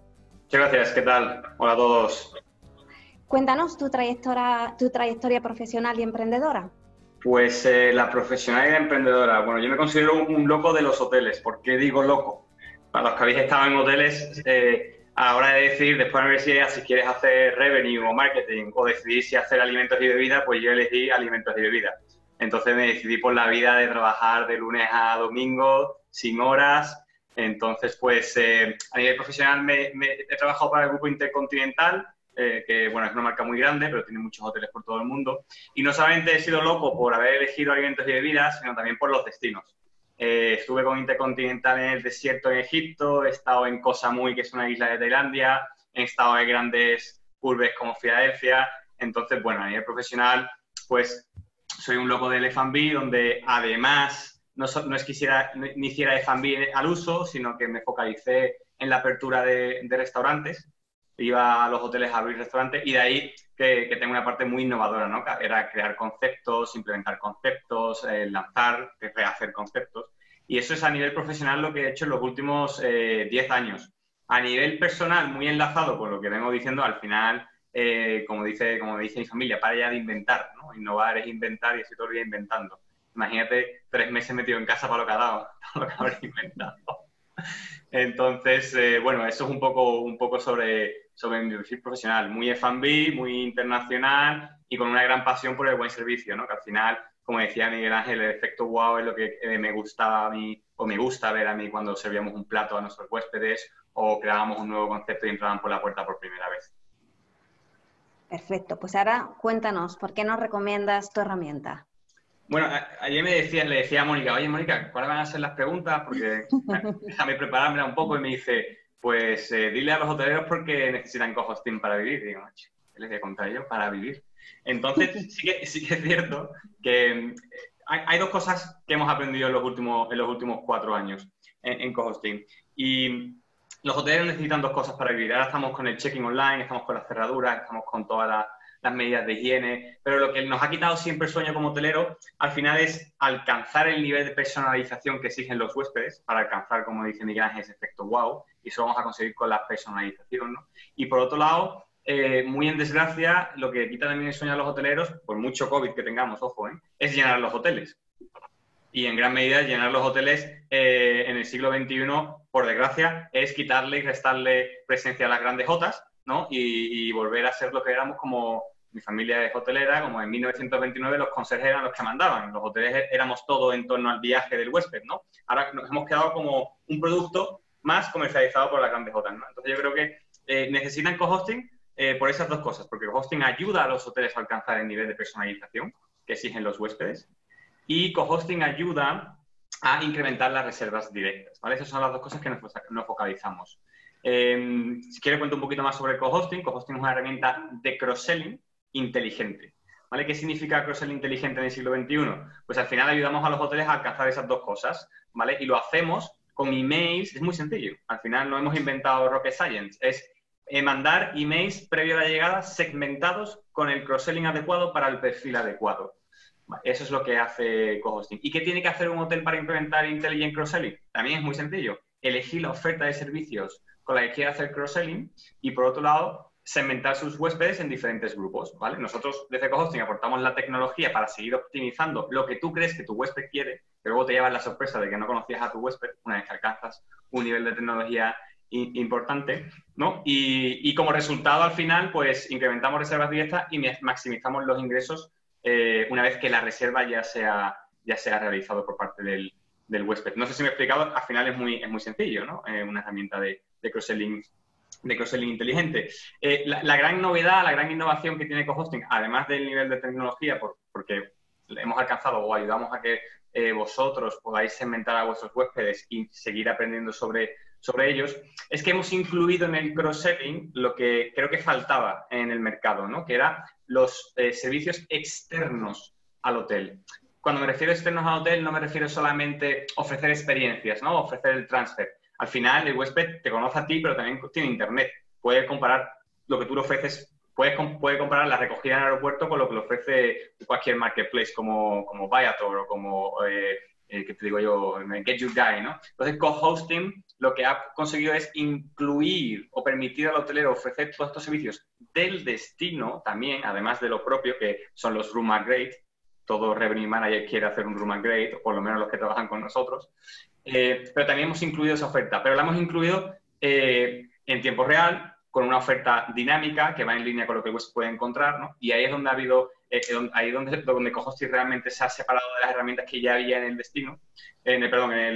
Speaker 8: Muchas gracias, ¿qué tal? Hola a todos.
Speaker 6: Cuéntanos tu trayectoria profesional y emprendedora.
Speaker 8: Pues la profesional y la emprendedora. Bueno, yo me considero un loco de los hoteles. ¿Por qué digo loco? Para los que habéis estado en hoteles, a la hora de decidir después de la universidad si quieres hacer revenue o marketing o decidir si hacer alimentos y bebidas, pues yo elegí alimentos y bebidas. Entonces me decidí por la vida de trabajar de lunes a domingo, sin horas. Entonces, pues a nivel profesional he trabajado para el Grupo Intercontinental, que bueno, es una marca muy grande, pero tiene muchos hoteles por todo el mundo. Y no solamente he sido loco por haber elegido alimentos y bebidas, sino también por los destinos. Estuve con Intercontinental en el desierto en Egipto, he estado en Koh Samui, que es una isla de Tailandia, he estado en grandes urbes como Filadelfia. Entonces, bueno, a nivel profesional, pues soy un loco del F&B, donde además no es que hiciera F&B al uso, sino que me focalicé en la apertura de restaurantes. Iba a los hoteles a abrir restaurantes y de ahí que tengo una parte muy innovadora, ¿no? Era crear conceptos, implementar conceptos, lanzar, rehacer conceptos. Y eso es a nivel profesional lo que he hecho en los últimos 10 años. A nivel personal, muy enlazado con lo que vengo diciendo, al final, como dice mi familia, para ya de inventar, ¿no? Innovar es inventar y estoy todo el día inventando. Imagínate 3 meses metido en casa para lo que ha dado, lo que habré inventado. Entonces, bueno, eso es un poco sobre mi perfil profesional. Muy F&B, muy internacional y con una gran pasión por el buen servicio, ¿no? Que al final, como decía Miguel Ángel, el efecto wow es lo que me gustaba a mí, o me gusta ver a mí cuando servíamos un plato a nuestros huéspedes o creábamos un nuevo concepto y entraban por la puerta por primera vez.
Speaker 6: Perfecto, pues ahora cuéntanos, ¿por qué nos recomiendas tu herramienta?
Speaker 8: Bueno, ayer le decía a Mónica, oye Mónica, ¿cuáles van a ser las preguntas? Porque déjame preparármela un poco y me dice, pues dile a los hoteleros porque necesitan co-hosting para vivir. Y digo, ¿qué les voy a contar yo? Para vivir. Entonces, sí que es cierto que hay 2 cosas que hemos aprendido en los últimos 4 años en co-hosting. Y los hoteleros necesitan 2 cosas para vivir. Ahora estamos con el check-in online, estamos con las cerraduras, estamos con todas las medidas de higiene, pero lo que nos ha quitado siempre el sueño como hotelero, al final es alcanzar el nivel de personalización que exigen los huéspedes, para alcanzar, como dice Miguel Ángel, ese efecto wow, y eso vamos a conseguir con la personalización, ¿no? Y por otro lado, muy en desgracia, lo que quita también el sueño a los hoteleros, por mucho COVID que tengamos, ojo, es llenar los hoteles. Y en gran medida llenar los hoteles en el siglo XXI, por desgracia, es quitarle y restarle presencia a las grandes jotas, ¿no? Y volver a ser lo que éramos, como mi familia es hotelera, como en 1929 los conserjes eran los que mandaban, los hoteles éramos todo en torno al viaje del huésped, ¿no? Ahora nos hemos quedado como un producto más comercializado por las grandes jotas, ¿no? Entonces yo creo que necesitan co-hosting por esas 2 cosas, porque co-hosting ayuda a los hoteles a alcanzar el nivel de personalización que exigen los huéspedes y co-hosting ayuda a incrementar las reservas directas, ¿vale? Esas son las 2 cosas que nos focalizamos. Si quieres cuento un poquito más sobre co-hosting. Co-hosting es una herramienta de cross-selling inteligente, ¿vale? ¿Qué significa cross-selling inteligente en el siglo XXI? Pues al final ayudamos a los hoteles a alcanzar esas 2 cosas, ¿vale? Y lo hacemos con emails, es muy sencillo. Al final no hemos inventado rocket science, es mandar emails previo a la llegada segmentados con el cross-selling adecuado para el perfil adecuado. Eso es lo que hace co-hosting. ¿Y qué tiene que hacer un hotel para implementar Intelligent Cross-Selling? También es muy sencillo. Elegir la oferta de servicios con la que quiere hacer cross-selling y, por otro lado, segmentar sus huéspedes en diferentes grupos, ¿vale? Nosotros, desde co-hosting, aportamos la tecnología para seguir optimizando lo que tú crees que tu huésped quiere, pero luego te llevas la sorpresa de que no conocías a tu huésped una vez que alcanzas un nivel de tecnología importante, ¿no? Y como resultado, al final, pues incrementamos reservas directas y maximizamos los ingresos una vez que la reserva ya sea realizado por parte del huésped. No sé si me he explicado, al final es muy sencillo, ¿no? Una herramienta de cross-selling inteligente. La gran novedad, la gran innovación que tiene co-hosting, además del nivel de tecnología, porque hemos alcanzado o ayudamos a que vosotros podáis segmentar a vuestros huéspedes y seguir aprendiendo sobre ellos, es que hemos incluido en el cross-selling lo que creo que faltaba en el mercado, ¿no? Que era los servicios externos al hotel. Cuando me refiero a externos al hotel, no me refiero solamente a ofrecer experiencias, ¿no? Ofrecer el transfer. Al final, el huésped te conoce a ti, pero también tiene internet. Puede comparar lo que tú le ofreces, puede comparar la recogida en el aeropuerto con lo que le ofrece cualquier marketplace como Viator o como que te digo yo, Get Your Guy, ¿no? Entonces, co-hosting lo que ha conseguido es incluir o permitir al hotelero ofrecer todos estos servicios del destino también, además de lo propio, que son los room upgrade. Todo revenue manager quiere hacer un room upgrade, o por lo menos los que trabajan con nosotros. Pero también hemos incluido esa oferta, pero la hemos incluido en tiempo real, con una oferta dinámica que va en línea con lo que el huésped puede encontrar, ¿no? Y ahí es donde ha habido, ahí es donde co-hosting realmente se ha separado de las herramientas que ya había en el destino, en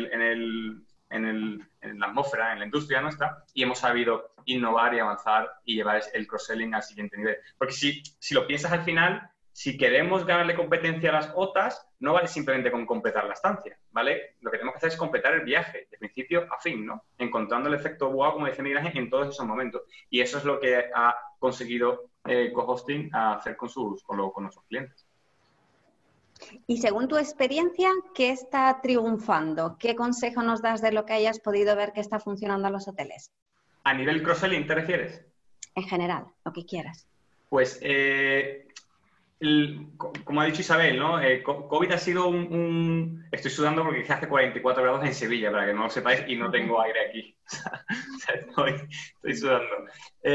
Speaker 8: la atmósfera, en la industria nuestra, y hemos sabido innovar y avanzar y llevar el cross-selling al siguiente nivel. Porque si lo piensas al final, si queremos ganarle competencia a las OTAs, no vale simplemente con completar la estancia, ¿vale? Lo que tenemos que hacer es completar el viaje, de principio a fin, ¿no? Encontrando el efecto wow, como dice Miguel Ángel, en todos esos momentos. Y eso es lo que ha conseguido co-hosting hacer con nuestros clientes.
Speaker 6: Y según tu experiencia, ¿qué está triunfando? ¿Qué consejo nos das de lo que hayas podido ver que está funcionando a los hoteles?
Speaker 8: ¿A nivel cross-selling te refieres?
Speaker 6: En general, lo que quieras.
Speaker 8: Pues, como ha dicho Isabel, ¿no? COVID ha sido Estoy sudando porque hace 44 grados en Sevilla, para que no lo sepáis, y no tengo aire aquí. Estoy sudando.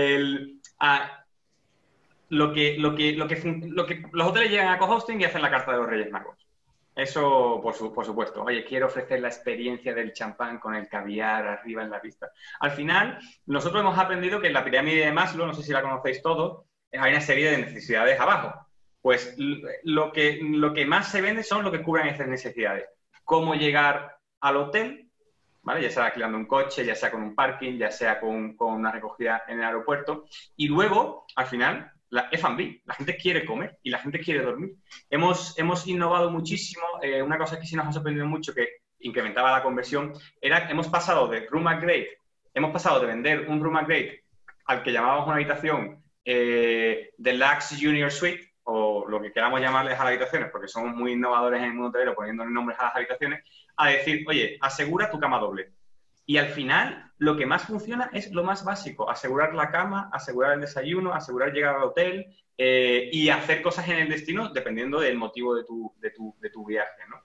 Speaker 8: Los hoteles llegan a co-hosting y hacen la carta de los Reyes Magos. Eso, por supuesto. Oye, quiero ofrecer la experiencia del champán con el caviar arriba en la pista. Al final, nosotros hemos aprendido que en la pirámide de Maslow, no sé si la conocéis todos, hay una serie de necesidades abajo. Pues lo que más se vende son lo que cubren esas necesidades. Cómo llegar al hotel, ¿vale? Ya sea alquilando un coche, ya sea con un parking, ya sea con una recogida en el aeropuerto. Y luego, al final, la F&B. La gente quiere comer y la gente quiere dormir. Hemos innovado muchísimo. Una cosa que sí nos ha sorprendido mucho, que incrementaba la conversión, hemos pasado de room upgrade, hemos pasado de vender un room upgrade al que llamábamos una habitación Deluxe Junior Suite, o lo que queramos llamarles a las habitaciones, porque somos muy innovadores en el mundo hotelero poniéndole nombres a las habitaciones, a decir, oye, asegura tu cama doble. Y al final, lo que más funciona es lo más básico, asegurar la cama, asegurar el desayuno, asegurar llegar al hotel y hacer cosas en el destino dependiendo del motivo de tu viaje, ¿no?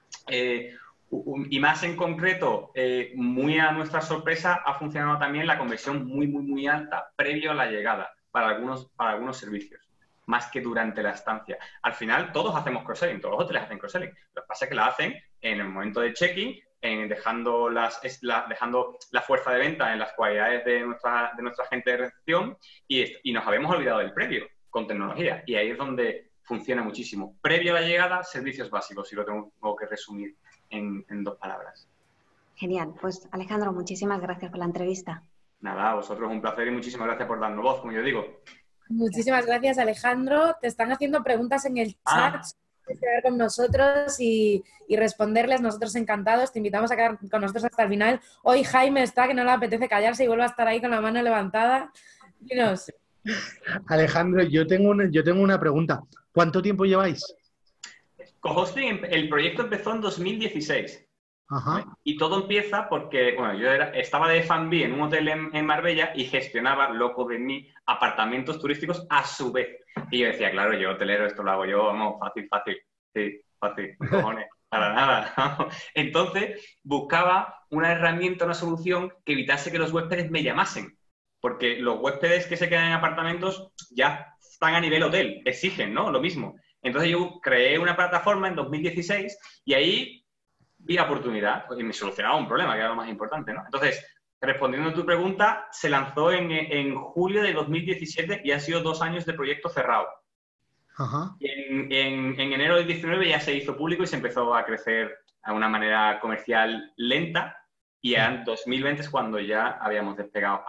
Speaker 8: Y más en concreto, muy a nuestra sorpresa, ha funcionado también la conversión muy alta previo a la llegada para algunos servicios, más que durante la estancia. Al final, todos hacemos cross-selling, todos los hoteles hacen cross-selling. Lo que pasa es que la hacen en el momento de check-in, dejando la fuerza de venta en las cualidades de nuestra gente de recepción y nos habíamos olvidado del previo, con tecnología. Y ahí es donde funciona muchísimo. Previo a la llegada, servicios básicos, si lo tengo que resumir en 2 palabras.
Speaker 6: Genial. Pues, Alejandro, muchísimas gracias por la entrevista.
Speaker 8: Nada, a vosotros un placer y muchísimas gracias por darnos voz, como yo digo.
Speaker 4: Muchísimas gracias, Alejandro. Te están haciendo preguntas en el chat. Puedes quedar con nosotros y responderles. Nosotros encantados. Te invitamos a quedar con nosotros hasta el final. Hoy Jaime está, que no le apetece callarse y vuelve a estar ahí con la mano levantada. Dinos.
Speaker 1: Alejandro, yo tengo una pregunta. ¿Cuánto tiempo lleváis?
Speaker 8: Co-hosting, el proyecto empezó en 2016.
Speaker 1: Ajá.
Speaker 8: Y todo empieza porque, bueno, yo estaba de F&B en un hotel en Marbella y gestionaba, loco de mí, apartamentos turísticos a su vez. Y yo decía, claro, yo hotelero, esto lo hago yo, vamos, fácil. Sí, fácil, cojones, para nada. Entonces, buscaba una herramienta, una solución que evitase que los huéspedes me llamasen. Porque los huéspedes que se quedan en apartamentos ya están a nivel hotel, exigen, ¿no? Lo mismo. Entonces yo creé una plataforma en 2016 y ahí vi la oportunidad y me solucionaba un problema, que era lo más importante, ¿no? Entonces, respondiendo a tu pregunta, se lanzó en julio de 2017 y han sido 2 años de proyecto cerrado.
Speaker 1: Ajá.
Speaker 8: En enero del 19 ya se hizo público y se empezó a crecer de una manera comercial lenta y en 2020 es cuando ya habíamos despegado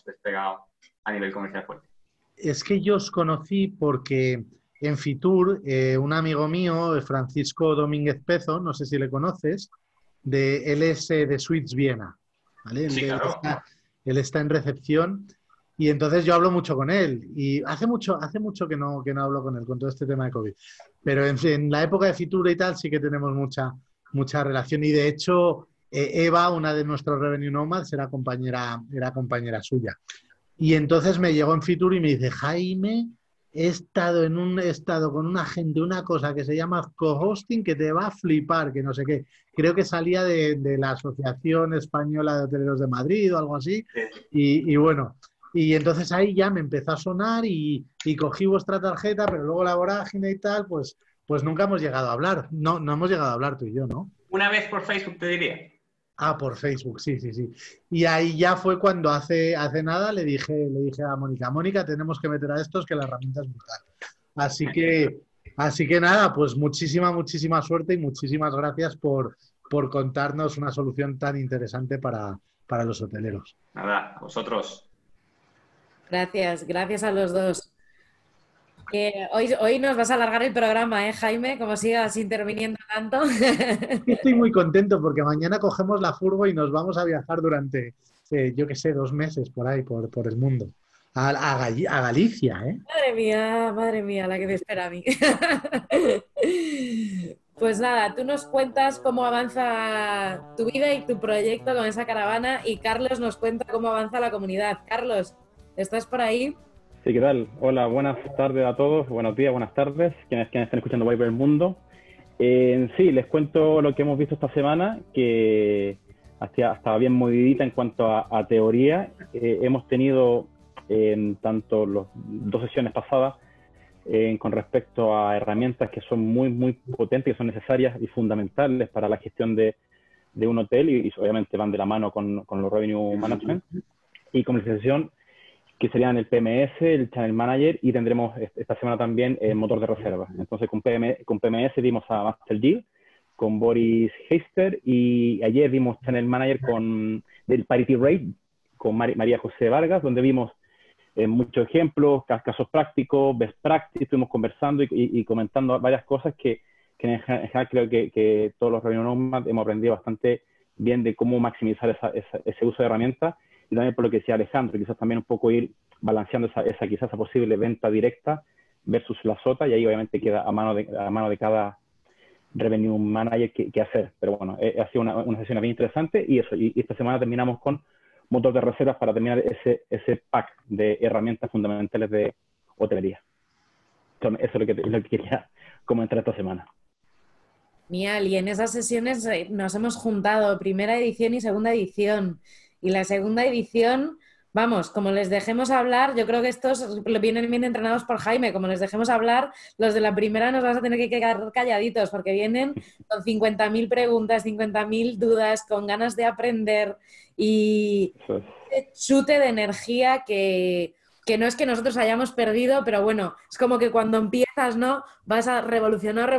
Speaker 8: a nivel comercial fuerte. Es
Speaker 1: que yo os conocí porque en Fitur, un amigo mío, Francisco Domínguez Pezo, no sé si le conoces, él es de Suites Viena, ¿vale?
Speaker 8: Sí, claro.
Speaker 1: Él está en recepción y entonces yo hablo mucho con él y hace mucho que no hablo con él con todo este tema de COVID. Pero en la época de Fitur y tal sí que tenemos mucha relación y de hecho Eva, una de nuestros Revenue Nomads, era compañera suya. Y entonces me llegó en Fitur y me dice, Jaime, he estado con una gente, una cosa que se llama co-hosting, que te va a flipar, que no sé qué. Creo que salía de la Asociación Española de Hoteleros de Madrid o algo así. Y bueno, y entonces ahí ya me empezó a sonar y cogí vuestra tarjeta, pero luego la vorágine y tal, pues nunca hemos llegado a hablar. No hemos llegado a hablar tú y yo, ¿no?
Speaker 8: Una vez por Facebook te diría.
Speaker 1: Ah, por Facebook, sí. Y ahí ya fue cuando hace nada le dije a Mónica, tenemos que meter a estos, que la herramienta es brutal. Así que nada, pues muchísima suerte y muchísimas gracias por contarnos una solución tan interesante para los hoteleros.
Speaker 8: Nada, a vosotros.
Speaker 4: Gracias a los dos. Hoy nos vas a alargar el programa, Jaime? Como sigas interviniendo tanto.
Speaker 1: Estoy muy contento porque mañana cogemos la furgo y nos vamos a viajar durante, yo qué sé, 2 meses por ahí, por el mundo. A Galicia, ¿eh?
Speaker 4: Madre mía, la que me espera a mí. Pues nada, tú nos cuentas cómo avanza tu vida y tu proyecto con esa caravana y Carlos nos cuenta cómo avanza la comunidad. Carlos, ¿estás por ahí?
Speaker 9: Sí, ¿qué tal? Hola, buenas tardes a todos, buenos días, buenas tardes, quienes están escuchando Viper el Mundo. Sí, les cuento lo que hemos visto esta semana, que estaba bien movidita en cuanto a teoría. Hemos tenido tanto las 2 sesiones pasadas con respecto a herramientas que son muy potentes, que son necesarias y fundamentales para la gestión de un hotel y obviamente van de la mano con los Revenue Management y comercialización, que serían el PMS, el Channel Manager, y tendremos esta semana también el motor de reserva. Entonces con PMS dimos a Master Deal con Boris Heister y ayer vimos Channel Manager del Parity Rate con María José Vargas, donde vimos muchos ejemplos, casos prácticos, best practice, estuvimos conversando y comentando varias cosas que en general creo que todos los Revenue Nomads hemos aprendido bastante bien de cómo maximizar ese uso de herramientas. Y también por lo que decía Alejandro, quizás también un poco ir balanceando esa posible venta directa versus la SOTA, y ahí obviamente queda a mano de cada Revenue Manager que hacer. Pero bueno, ha sido una sesión bien interesante y esta semana terminamos con motor de reservas para terminar ese pack de herramientas fundamentales de hotelería. Eso es lo que quería comentar esta semana.
Speaker 4: Genial, y en esas sesiones nos hemos juntado primera edición y segunda edición. Y la segunda edición, vamos, como les dejemos hablar, yo creo que estos vienen bien entrenados por Jaime, como les dejemos hablar, los de la primera nos vas a tener que quedar calladitos porque vienen con 50.000 preguntas, 50.000 dudas, con ganas de aprender y chute de energía que no es que nosotros hayamos perdido, pero bueno, es como que cuando empiezas, ¿no? Vas a revolucionar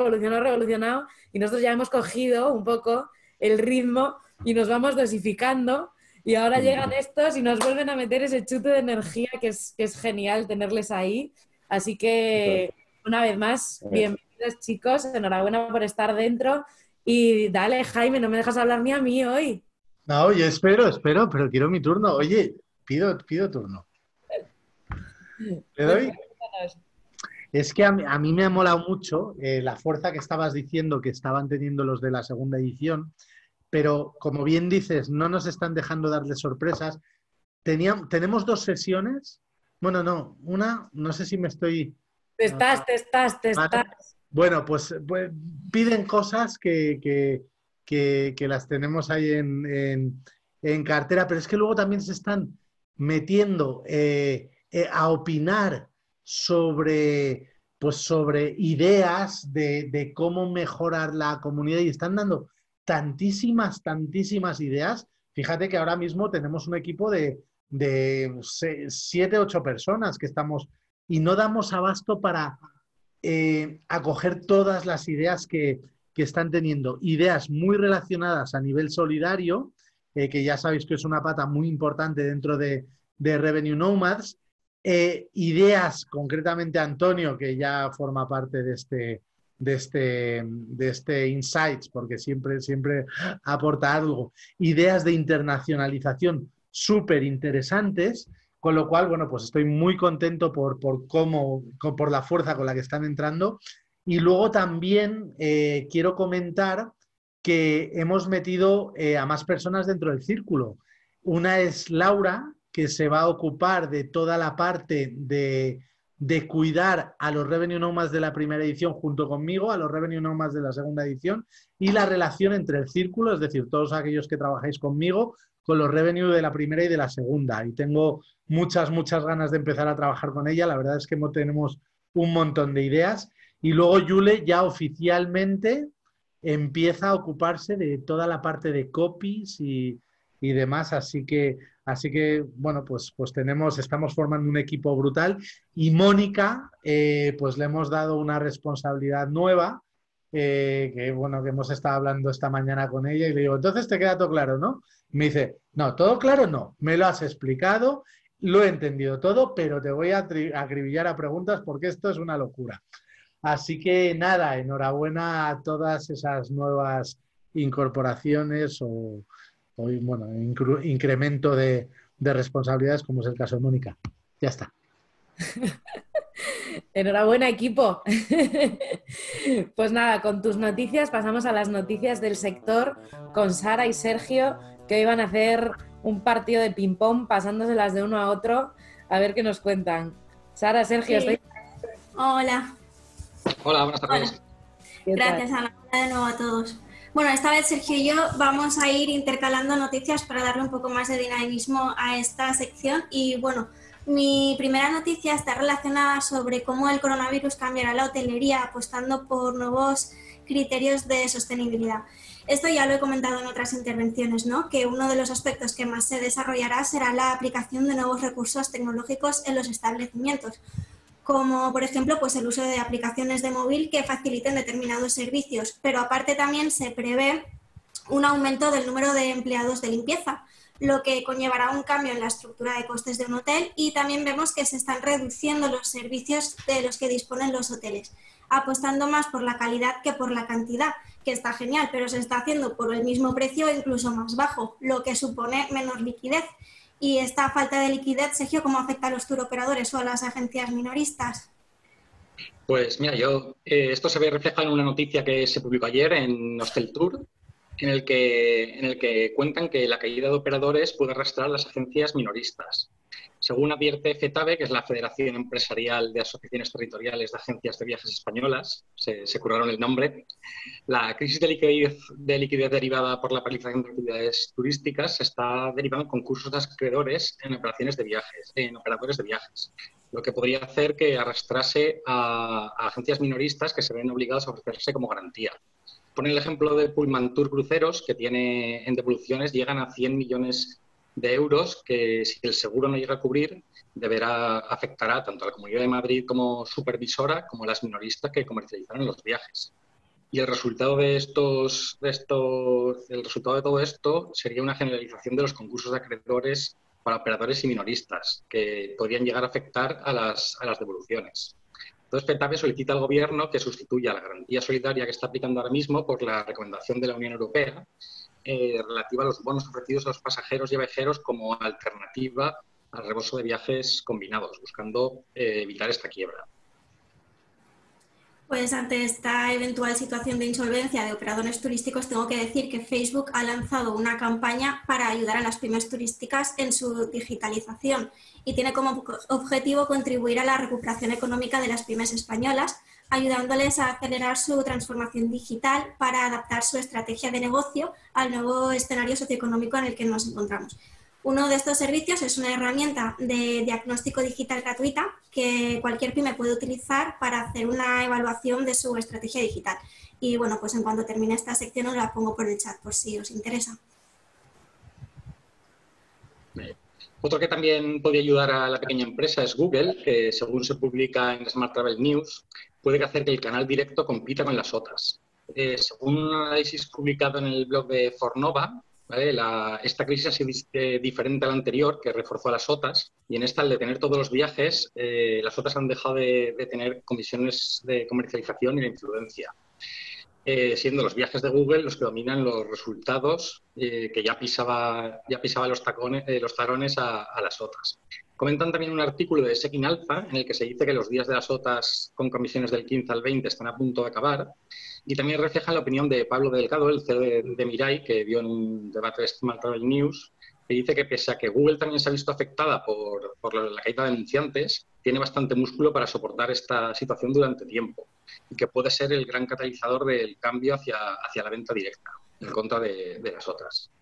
Speaker 4: y nosotros ya hemos cogido un poco el ritmo y nos vamos dosificando. Y ahora llegan estos y nos vuelven a meter ese chute de energía que es genial tenerles ahí. Así que, una vez más, bienvenidos chicos, enhorabuena por estar dentro. Y dale, Jaime, no me dejas hablar ni a mí hoy.
Speaker 1: No, oye, espero, pero quiero mi turno. Oye, pido turno. ¿Le doy? Es que a mí me ha molado mucho la fuerza que estabas diciendo que estaban teniendo los de la segunda edición. Pero, como bien dices, no nos están dejando darles sorpresas. Tenemos 2 sesiones. Bueno, no, una, no sé si me estoy...
Speaker 4: Te estás.
Speaker 1: Bueno, pues piden cosas que las tenemos ahí en cartera, pero es que luego también se están metiendo a opinar sobre ideas de cómo mejorar la comunidad y están dando tantísimas ideas. Fíjate que ahora mismo tenemos un equipo de 7, 8 personas que estamos y no damos abasto para acoger todas las ideas que están teniendo. Ideas muy relacionadas a nivel solidario, que ya sabéis que es una pata muy importante dentro de Revenue Nomads. Ideas, concretamente Antonio, que ya forma parte de este Insights, porque siempre aporta algo, ideas de internacionalización súper interesantes, con lo cual, bueno, pues estoy muy contento por la fuerza con la que están entrando. Y luego también quiero comentar que hemos metido a más personas dentro del círculo. Una es Laura, que se va a ocupar de toda la parte de de cuidar a los Revenue Nomads de la primera edición junto conmigo, a los Revenue Nomads de la segunda edición, y la relación entre el círculo, es decir, todos aquellos que trabajáis conmigo, con los Revenue de la primera y de la segunda. Y tengo muchas ganas de empezar a trabajar con ella. La verdad es que tenemos un montón de ideas. Y luego Yule ya oficialmente empieza a ocuparse de toda la parte de copies y demás. Así que bueno, pues estamos formando un equipo brutal. Y Mónica, pues le hemos dado una responsabilidad nueva, que hemos estado hablando esta mañana con ella, y le digo, entonces te queda todo claro, ¿no? Y me dice, no, todo claro no, me lo has explicado, lo he entendido todo, pero te voy a acribillar a preguntas porque esto es una locura. Así que nada, enhorabuena a todas esas nuevas incorporaciones o incremento de responsabilidades, como es el caso de Mónica. Ya está.
Speaker 4: Enhorabuena, equipo. Pues nada, con tus noticias pasamos a las noticias del sector con Sara y Sergio, que hoy van a hacer un partido de ping-pong pasándoselas de uno a otro, a ver qué nos cuentan. Sara, Sergio,
Speaker 10: sí. Hola.
Speaker 8: Hola, buenas tardes.
Speaker 10: Gracias, Ana. Hola de nuevo a todos. Bueno, esta vez Sergio y yo vamos a ir intercalando noticias para darle un poco más de dinamismo a esta sección. Y bueno, mi primera noticia está relacionada sobre cómo el coronavirus cambiará la hotelería apostando por nuevos criterios de sostenibilidad. Esto ya lo he comentado en otras intervenciones, ¿no? Que uno de los aspectos que más se desarrollará será la aplicación de nuevos recursos tecnológicos en los establecimientos, como por ejemplo pues el uso de aplicaciones de móvil que faciliten determinados servicios, pero aparte también se prevé un aumento del número de empleados de limpieza, lo que conllevará un cambio en la estructura de costes de un hotel, y también vemos que se están reduciendo los servicios de los que disponen los hoteles, apostando más por la calidad que por la cantidad, que está genial, pero se está haciendo por el mismo precio o incluso más bajo, lo que supone menos liquidez. Y esta falta de liquidez, Sergio, ¿cómo afecta a los touroperadores o a las agencias minoristas?
Speaker 11: Pues mira, esto se ve reflejado en una noticia que se publicó ayer en Hostel Tour, en el que cuentan que la caída de operadores puede arrastrar a las agencias minoristas. Según advierte FETAVE, que es la Federación Empresarial de Asociaciones Territoriales de Agencias de Viajes Españolas, se curaron el nombre, la crisis de liquidez derivada por la paralización de actividades turísticas se está derivando en concursos de acreedores en operaciones de viajes, en operadores de viajes, lo que podría hacer que arrastrase a agencias minoristas que se ven obligadas a ofrecerse como garantía. Pone el ejemplo de Pullman Tour Cruceros, que tiene en devoluciones llegan a 100 millones de euros, que si el seguro no llega a cubrir, afectará tanto a la Comunidad de Madrid como supervisora como a las minoristas que comercializaron los viajes. Y el resultado de todo esto sería una generalización de los concursos de acreedores para operadores y minoristas, que podrían llegar a afectar a las devoluciones. Entonces, FETAVE solicita al Gobierno que sustituya la garantía solidaria que está aplicando ahora mismo por la recomendación de la Unión Europea relativa a los bonos ofrecidos a los pasajeros y viajeros como alternativa al reembolso de viajes combinados, buscando evitar esta quiebra.
Speaker 10: Pues ante esta eventual situación de insolvencia de operadores turísticos, tengo que decir que Facebook ha lanzado una campaña para ayudar a las pymes turísticas en su digitalización y tiene como objetivo contribuir a la recuperación económica de las pymes españolas, ayudándoles a acelerar su transformación digital para adaptar su estrategia de negocio al nuevo escenario socioeconómico en el que nos encontramos. Uno de estos servicios es una herramienta de diagnóstico digital gratuita que cualquier pyme puede utilizar para hacer una evaluación de su estrategia digital. Y bueno, pues en cuanto termine esta sección os la pongo por el chat por si os interesa.
Speaker 11: Otro que también puede ayudar a la pequeña empresa es Google, que según se publica en Smart Travel News, puede hacer que el canal directo compita con las OTAs. Según un análisis publicado en el blog de Fornova, ¿vale? Esta crisis ha sido diferente a la anterior, que reforzó a las OTAs, y en esta, al detener todos los viajes, las OTAs han dejado de tener comisiones de comercialización y de influencia, siendo los viajes de Google los que dominan los resultados, que ya pisaba los talones a las OTAs. Comentan también un artículo de Seeking Alpha en el que se dice que los días de las OTAs con comisiones del 15 al 20 están a punto de acabar, y también reflejan la opinión de Pablo Delgado, el CEO de Mirai, que vio en un debate de Smart Travel News, que dice que pese a que Google también se ha visto afectada por la caída de anunciantes, tiene bastante músculo para soportar esta situación durante tiempo y que puede ser el gran catalizador del cambio hacia la venta directa, en contra de las otras.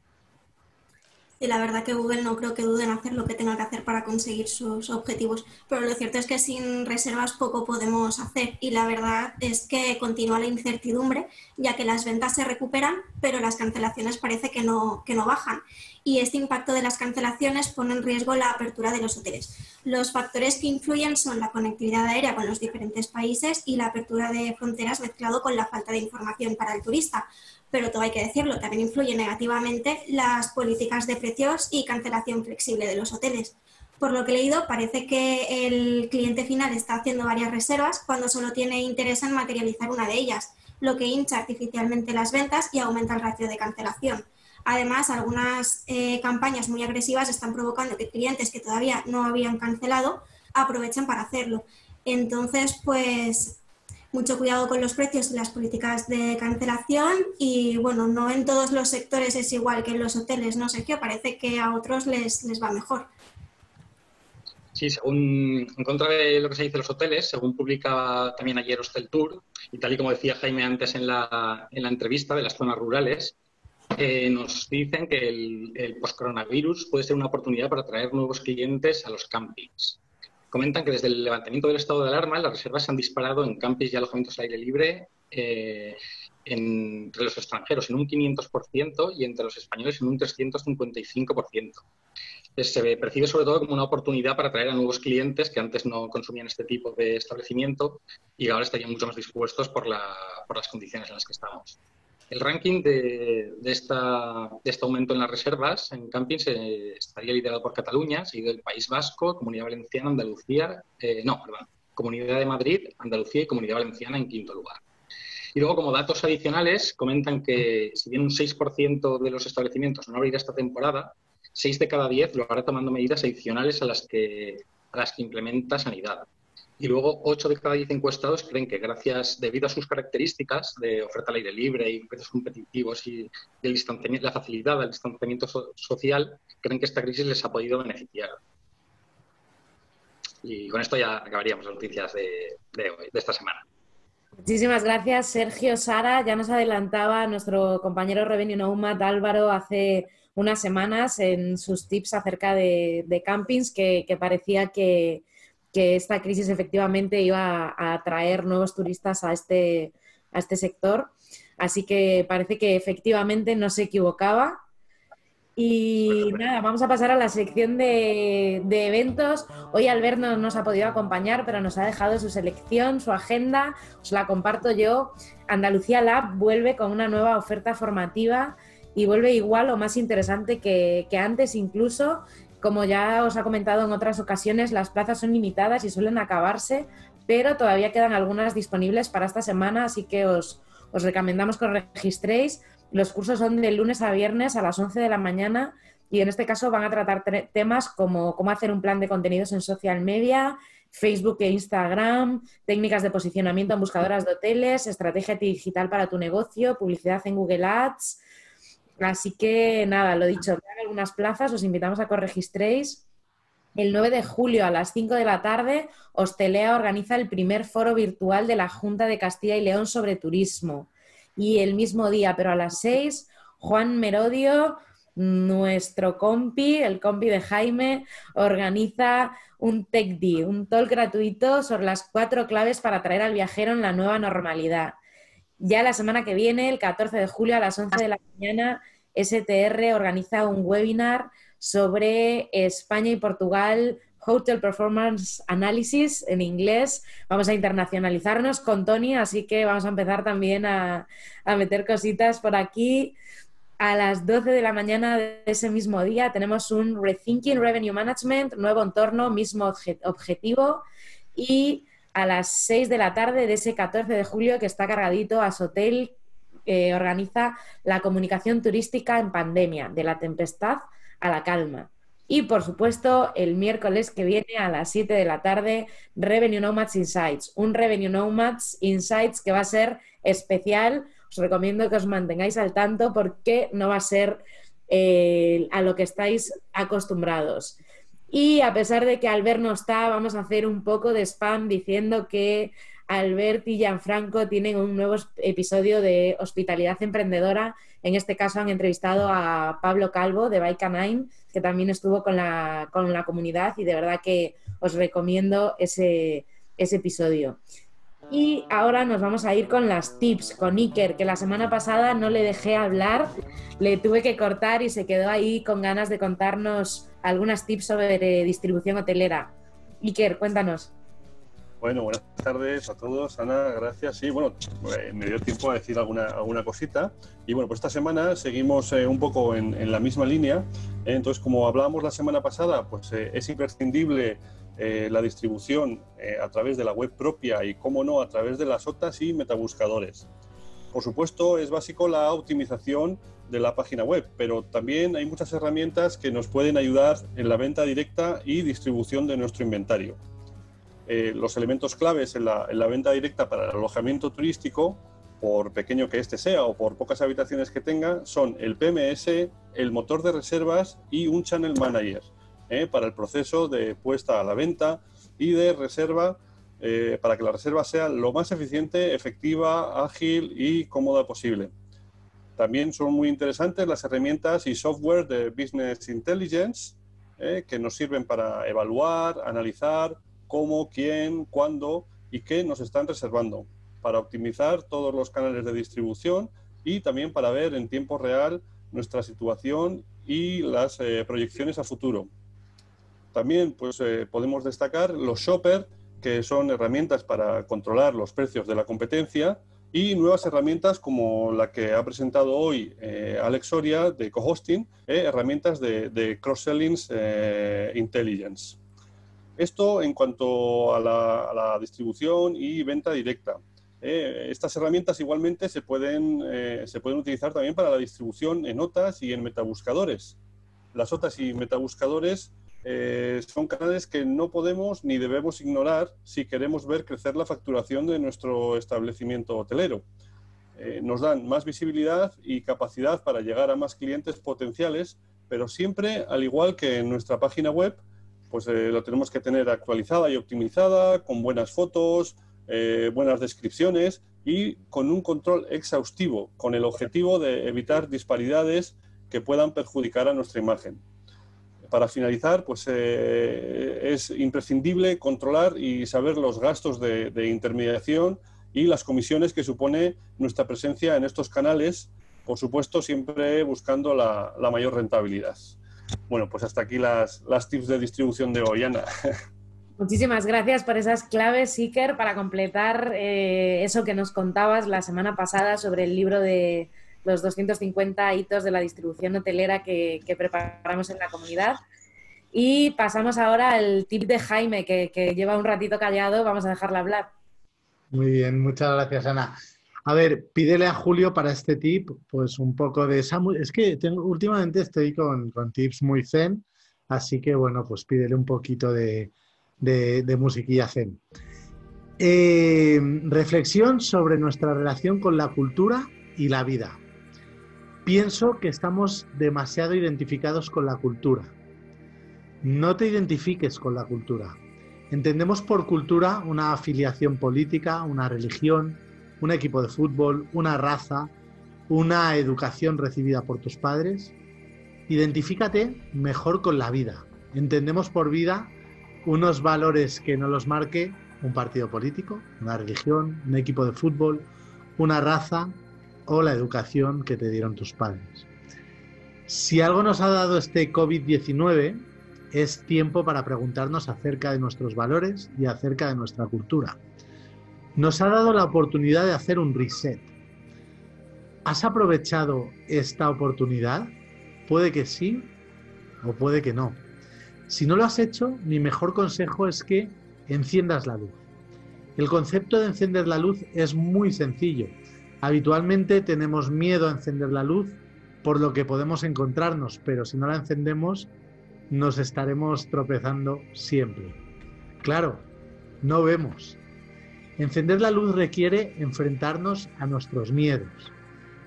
Speaker 10: Y la verdad que Google no creo que dude en hacer lo que tenga que hacer para conseguir sus objetivos, pero lo cierto es que sin reservas poco podemos hacer y la verdad es que continúa la incertidumbre, ya que las ventas se recuperan, pero las cancelaciones parece que no bajan. Y este impacto de las cancelaciones pone en riesgo la apertura de los hoteles. Los factores que influyen son la conectividad aérea con los diferentes países y la apertura de fronteras mezclado con la falta de información para el turista. Pero todo hay que decirlo, también influye negativamente las políticas de precios y cancelación flexible de los hoteles. Por lo que he leído, parece que el cliente final está haciendo varias reservas cuando solo tiene interés en materializar una de ellas, lo que hincha artificialmente las ventas y aumenta el ratio de cancelación. Además, algunas campañas muy agresivas están provocando que clientes que todavía no habían cancelado aprovechen para hacerlo. Entonces, pues mucho cuidado con los precios y las políticas de cancelación y, bueno, no en todos los sectores es igual que en los hoteles, ¿no, Sergio? Parece que a otros les va mejor.
Speaker 11: Sí, según, en contra de lo que se dice de los hoteles, según publicaba también ayer Hostel Tour, y tal y como decía Jaime antes en la entrevista de las zonas rurales, nos dicen que el post-coronavirus puede ser una oportunidad para atraer nuevos clientes a los campings. Comentan que desde el levantamiento del estado de alarma las reservas se han disparado en campings y alojamientos al aire libre entre los extranjeros en un 500% y entre los españoles en un 355%. Se percibe sobre todo como una oportunidad para atraer a nuevos clientes que antes no consumían este tipo de establecimiento y ahora estarían mucho más dispuestos por las condiciones en las que estamos. El ranking de este aumento en las reservas en campings estaría liderado por Cataluña, seguido del País Vasco, Comunidad Valenciana, Comunidad de Madrid, Andalucía y Comunidad Valenciana en quinto lugar. Y luego, como datos adicionales, comentan que si bien un 6% de los establecimientos no abrirá esta temporada, 6 de cada 10 lo hará tomando medidas adicionales a las que implementa Sanidad. Y luego 8 de cada 10 encuestados creen que debido a sus características de oferta al aire libre y precios competitivos y la facilidad del distanciamiento social, creen que esta crisis les ha podido beneficiar. Y con esto ya acabaríamos las noticias de esta semana.
Speaker 4: Muchísimas gracias, Sergio. Sara, ya nos adelantaba nuestro compañero Revenue Nomad Álvaro hace unas semanas en sus tips acerca de campings que parecía que esta crisis efectivamente iba a atraer nuevos turistas a este sector. Así que parece que efectivamente no se equivocaba. Y nada, vamos a pasar a la sección de eventos. Hoy Albert no nos ha podido acompañar, pero nos ha dejado su selección, su agenda. Os la comparto yo. Andalucía Lab vuelve con una nueva oferta formativa y vuelve igual o más interesante que antes incluso. Como ya os ha comentado en otras ocasiones, las plazas son limitadas y suelen acabarse, pero todavía quedan algunas disponibles para esta semana, así que os recomendamos que os registréis. Los cursos son de lunes a viernes a las 11 de la mañana y en este caso van a tratar temas como cómo hacer un plan de contenidos en social media, Facebook e Instagram, técnicas de posicionamiento en buscadoras de hoteles, estrategia digital para tu negocio, publicidad en Google Ads. Así que nada, lo dicho, quedan algunas plazas, os invitamos a que os registréis. El 9 de julio a las 5 de la tarde, Hostelea organiza el primer foro virtual de la Junta de Castilla y León sobre turismo. Y el mismo día, pero a las 6, Juan Merodio, nuestro compi, el compi de Jaime, organiza un Tech Day, un talk gratuito sobre las 4 claves para atraer al viajero en la nueva normalidad. Ya la semana que viene, el 14 de julio a las 11 de la mañana, STR organiza un webinar sobre España y Portugal, Hotel Performance Analysis en inglés. Vamos a internacionalizarnos con Tony, así que vamos a empezar también a meter cositas por aquí. A las 12 de la mañana de ese mismo día tenemos un Rethinking Revenue Management, nuevo entorno, mismo objetivo. Y a las 6 de la tarde de ese 14 de julio, que está cargadito, Asotel organiza la comunicación turística en pandemia, de la tempestad a la calma. Y, por supuesto, el miércoles que viene a las 7 de la tarde, Revenue Nomads Insights. Un Revenue Nomads Insights que va a ser especial. Os recomiendo que os mantengáis al tanto porque no va a ser a lo que estáis acostumbrados. Y a pesar de que Albert no está, vamos a hacer un poco de spam diciendo que Albert y Gianfranco tienen un nuevo episodio de Hospitalidad Emprendedora. En este caso han entrevistado a Pablo Calvo de Bike Canine, que también estuvo con la comunidad, y de verdad que os recomiendo ese episodio. Y ahora nos vamos a ir con las tips, con Iker, que la semana pasada no le dejé hablar, le tuve que cortar y se quedó ahí con ganas de contarnos algunas tips sobre distribución hotelera. Iker, cuéntanos.
Speaker 12: Bueno, buenas tardes a todos. Ana, gracias. Sí, bueno, me dio tiempo a decir alguna cosita. Y bueno, pues esta semana seguimos un poco en la misma línea. Entonces, como hablábamos la semana pasada, pues es imprescindible la distribución a través de la web propia y, cómo no, a través de las OTAs y metabuscadores. Por supuesto, es básico la optimización de la página web, pero también hay muchas herramientas que nos pueden ayudar en la venta directa y distribución de nuestro inventario. Los elementos claves en la venta directa para el alojamiento turístico, por pequeño que este sea o por pocas habitaciones que tenga, son el PMS, el motor de reservas y un channel manager para el proceso de puesta a la venta y de reserva, para que la reserva sea lo más eficiente, efectiva, ágil y cómoda posible. También son muy interesantes las herramientas y software de Business Intelligence, que nos sirven para evaluar, analizar cómo, quién, cuándo y qué nos están reservando, para optimizar todos los canales de distribución y también para ver en tiempo real nuestra situación y las proyecciones a futuro. También pues, podemos destacar los shopper, que son herramientas para controlar los precios de la competencia, y nuevas herramientas como la que ha presentado hoy Alex Soria de Cohosting, herramientas de Cross-Selling Intelligence. Esto en cuanto a la distribución y venta directa. Estas herramientas igualmente se pueden utilizar también para la distribución en OTAs y en metabuscadores. Las OTAs y metabuscadores son canales que no podemos ni debemos ignorar si queremos ver crecer la facturación de nuestro establecimiento hotelero. Nos dan más visibilidad y capacidad para llegar a más clientes potenciales, pero siempre, al igual que en nuestra página web, pues lo tenemos que tener actualizada y optimizada, con buenas fotos, buenas descripciones y con un control exhaustivo, con el objetivo de evitar disparidades que puedan perjudicar a nuestra imagen. Para finalizar, pues es imprescindible controlar y saber los gastos de intermediación y las comisiones que supone nuestra presencia en estos canales, por supuesto siempre buscando la mayor rentabilidad. Bueno, pues hasta aquí las tips de distribución de hoy, Ana.
Speaker 4: Muchísimas gracias por esas claves, Iker, para completar eso que nos contabas la semana pasada sobre el libro de los 250 hitos de la distribución hotelera que preparamos en la comunidad. Y pasamos ahora al tip de Jaime, que lleva un ratito callado, vamos a dejarla hablar.
Speaker 1: Muy bien, muchas gracias, Ana. A ver, pídele a Julio para este tip, pues un poco de esa... Es que últimamente estoy con tips muy zen, así que bueno, pues pídele un poquito de musiquilla zen. Reflexión sobre nuestra relación con la cultura y la vida. Pienso que estamos demasiado identificados con la cultura. No te identifiques con la cultura. Entendemos por cultura una afiliación política, una religión, un equipo de fútbol, una raza, una educación recibida por tus padres. Identifícate mejor con la vida. Entendemos por vida unos valores que no los marque un partido político, una religión, un equipo de fútbol, una raza o la educación que te dieron tus padres. Si algo nos ha dado este COVID-19, es tiempo para preguntarnos acerca de nuestros valores y acerca de nuestra cultura. Nos ha dado la oportunidad de hacer un reset. ¿Has aprovechado esta oportunidad? Puede que sí o puede que no. Si no lo has hecho, mi mejor consejo es que enciendas la luz. El concepto de encender la luz es muy sencillo. Habitualmente tenemos miedo a encender la luz por lo que podemos encontrarnos, pero si no la encendemos, nos estaremos tropezando siempre. Claro, no vemos. Encender la luz requiere enfrentarnos a nuestros miedos.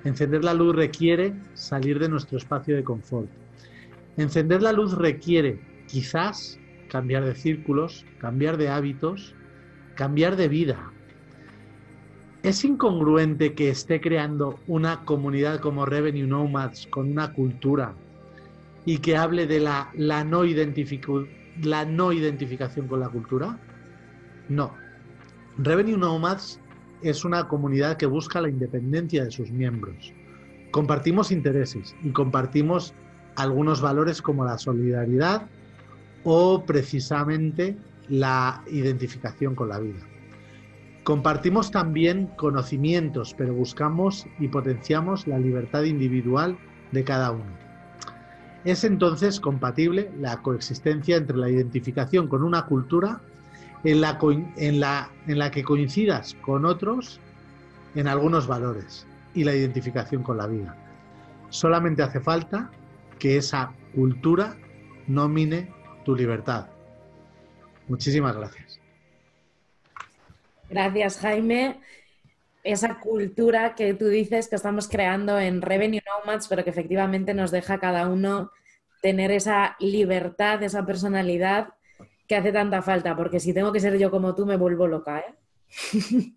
Speaker 1: Encender la luz requiere salir de nuestro espacio de confort. Encender la luz requiere, quizás, cambiar de círculos, cambiar de hábitos, cambiar de vida. ¿Es incongruente que esté creando una comunidad como Revenue Nomads con una cultura y que hable de la no identificación con la cultura? No. Revenue Nomads es una comunidad que busca la independencia de sus miembros. Compartimos intereses y compartimos algunos valores como la solidaridad o precisamente la identificación con la vida. Compartimos también conocimientos, pero buscamos y potenciamos la libertad individual de cada uno. Es entonces compatible la coexistencia entre la identificación con una cultura en la que coincidas con otros en algunos valores y la identificación con la vida. Solamente hace falta que esa cultura no mine tu libertad. Muchísimas gracias.
Speaker 4: Gracias, Jaime. Esa cultura que tú dices que estamos creando en Revenue Nomads, pero que efectivamente nos deja a cada uno tener esa libertad, esa personalidad que hace tanta falta, porque si tengo que ser yo como tú me vuelvo loca, ¿eh?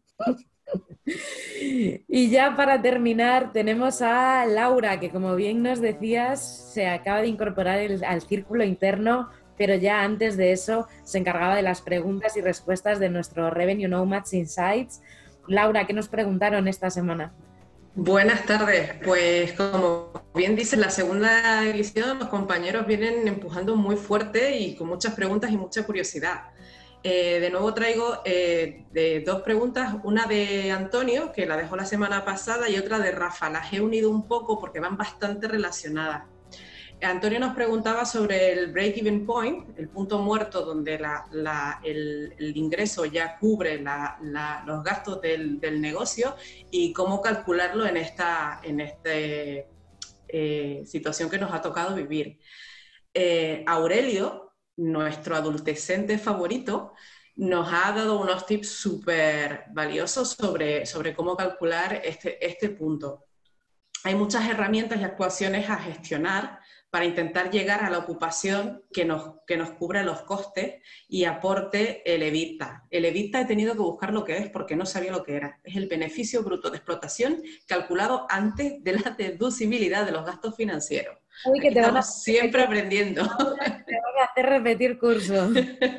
Speaker 4: Y ya para terminar tenemos a Laura, que como bien nos decías se acaba de incorporar al círculo interno, pero ya antes de eso se encargaba de las preguntas y respuestas de nuestro Revenue Nomads Insights. Laura, ¿qué nos preguntaron esta semana?
Speaker 13: Buenas tardes. Pues como bien dices, la segunda edición los compañeros vienen empujando muy fuerte y con muchas preguntas y mucha curiosidad. De nuevo traigo de dos preguntas, una de Antonio, que la dejó la semana pasada, y otra de Rafa. Las he unido un poco porque van bastante relacionadas. Antonio nos preguntaba sobre el break-even point, el punto muerto donde el ingreso ya cubre los gastos del negocio y cómo calcularlo en esta situación que nos ha tocado vivir. Aurelio, nuestro adultecente favorito, nos ha dado unos tips súper valiosos sobre cómo calcular este punto. Hay muchas herramientas y actuaciones a gestionar para intentar llegar a la ocupación que nos cubra los costes y aporte el EBITDA. El EBITDA he tenido que buscar lo que es porque no sabía lo que era. Es el beneficio bruto de explotación calculado antes de la deducibilidad de los gastos financieros.
Speaker 4: Uy, que te
Speaker 13: estamos siempre aprendiendo.
Speaker 4: Te van a hacer repetir curso.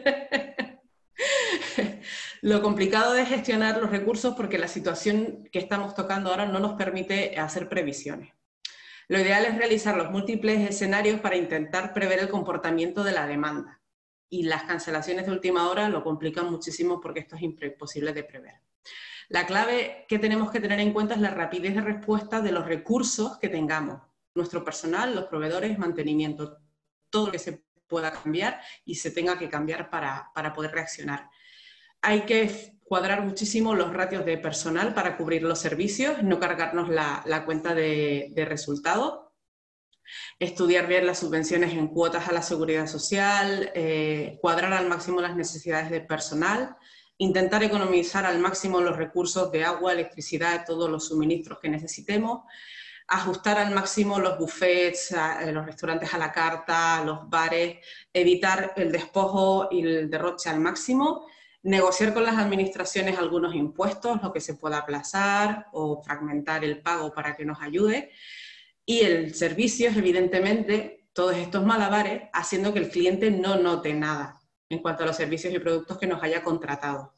Speaker 13: Lo complicado de gestionar los recursos porque la situación que estamos tocando ahora no nos permite hacer previsiones. Lo ideal es realizar los múltiples escenarios para intentar prever el comportamiento de la demanda. Y las cancelaciones de última hora lo complican muchísimo porque esto es imposible de prever. La clave que tenemos que tener en cuenta es la rapidez de respuesta de los recursos que tengamos. Nuestro personal, los proveedores, mantenimiento, todo lo que se pueda cambiar y se tenga que cambiar para poder reaccionar. Hay que cuadrar muchísimo los ratios de personal para cubrir los servicios, no cargarnos la cuenta de resultados, estudiar bien las subvenciones en cuotas a la seguridad social, cuadrar al máximo las necesidades de personal, intentar economizar al máximo los recursos de agua, electricidad, todos los suministros que necesitemos, ajustar al máximo los buffets, los restaurantes a la carta, los bares, evitar el despojo y el derroche al máximo, negociar con las administraciones algunos impuestos, lo que se pueda aplazar o fragmentar el pago para que nos ayude. Y el servicio es evidentemente todos estos malabares haciendo que el cliente no note nada en cuanto a los servicios y productos que nos haya contratado.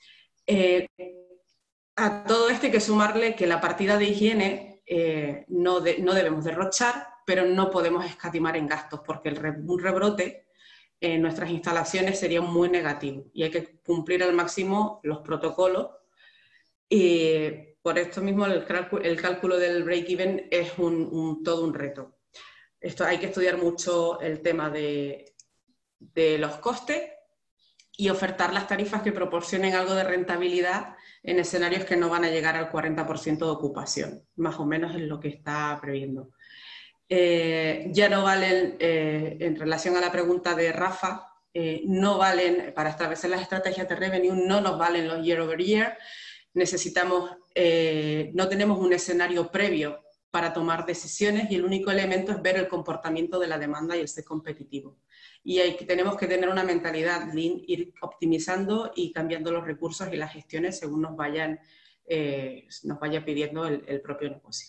Speaker 13: A todo esto hay que sumarle que la partida de higiene no debemos derrochar, pero no podemos escatimar en gastos porque un rebrote en nuestras instalaciones sería muy negativo y hay que cumplir al máximo los protocolos. Y por esto mismo el cálculo del break-even es todo un reto. Hay que estudiar mucho el tema de los costes y ofertar las tarifas que proporcionen algo de rentabilidad en escenarios que no van a llegar al 40% de ocupación. Más o menos es lo que está previendo. Ya no valen, en relación a la pregunta de Rafa, no valen, para establecer las estrategias de revenue, no nos valen los year over year. Necesitamos, no tenemos un escenario previo para tomar decisiones y el único elemento es ver el comportamiento de la demanda y el ser competitivo. Y tenemos que tener una mentalidad lean, ir optimizando y cambiando los recursos y las gestiones según nos vaya pidiendo el propio negocio.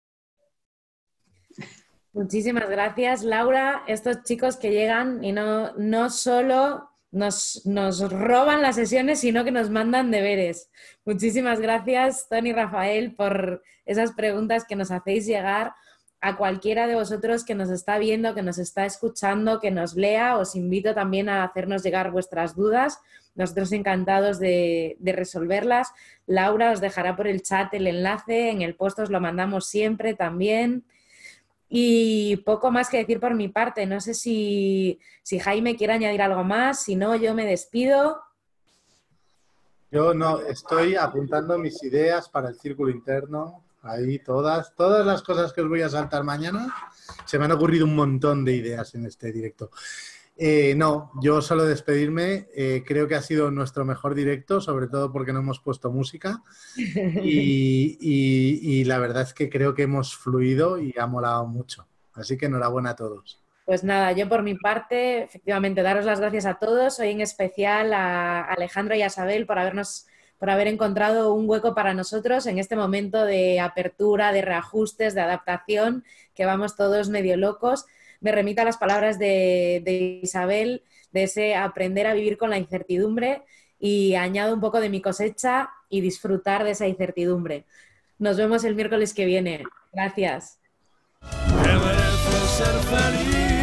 Speaker 4: Muchísimas gracias, Laura. Estos chicos que llegan y no solo nos roban las sesiones, sino que nos mandan deberes. Muchísimas gracias, Tony y Rafael, por esas preguntas que nos hacéis llegar. A cualquiera de vosotros que nos está viendo, que nos está escuchando, que nos lea, os invito también a hacernos llegar vuestras dudas. Nosotros encantados de resolverlas. Laura os dejará por el chat el enlace, en el post os lo mandamos siempre también. Y poco más que decir por mi parte. No sé si Jaime quiere añadir algo más. Si no, yo me despido.
Speaker 1: Yo no, estoy apuntando mis ideas para el círculo interno. Ahí todas las cosas que os voy a saltar mañana. Se me han ocurrido un montón de ideas en este directo. No, yo solo despedirme. Creo que ha sido nuestro mejor directo, sobre todo porque no hemos puesto música. Y la verdad es que creo que hemos fluido y ha molado mucho. Así que enhorabuena a todos.
Speaker 4: Pues nada, yo por mi parte, efectivamente, daros las gracias a todos. Hoy en especial a Alejandro y a Isabel por haber encontrado un hueco para nosotros en este momento de apertura, de reajustes, de adaptación, que vamos todos medio locos. Me remito a las palabras de Isabel, de ese aprender a vivir con la incertidumbre, y añado un poco de mi cosecha y disfrutar de esa incertidumbre. Nos vemos el miércoles que viene. Gracias.
Speaker 2: Que merece ser feliz.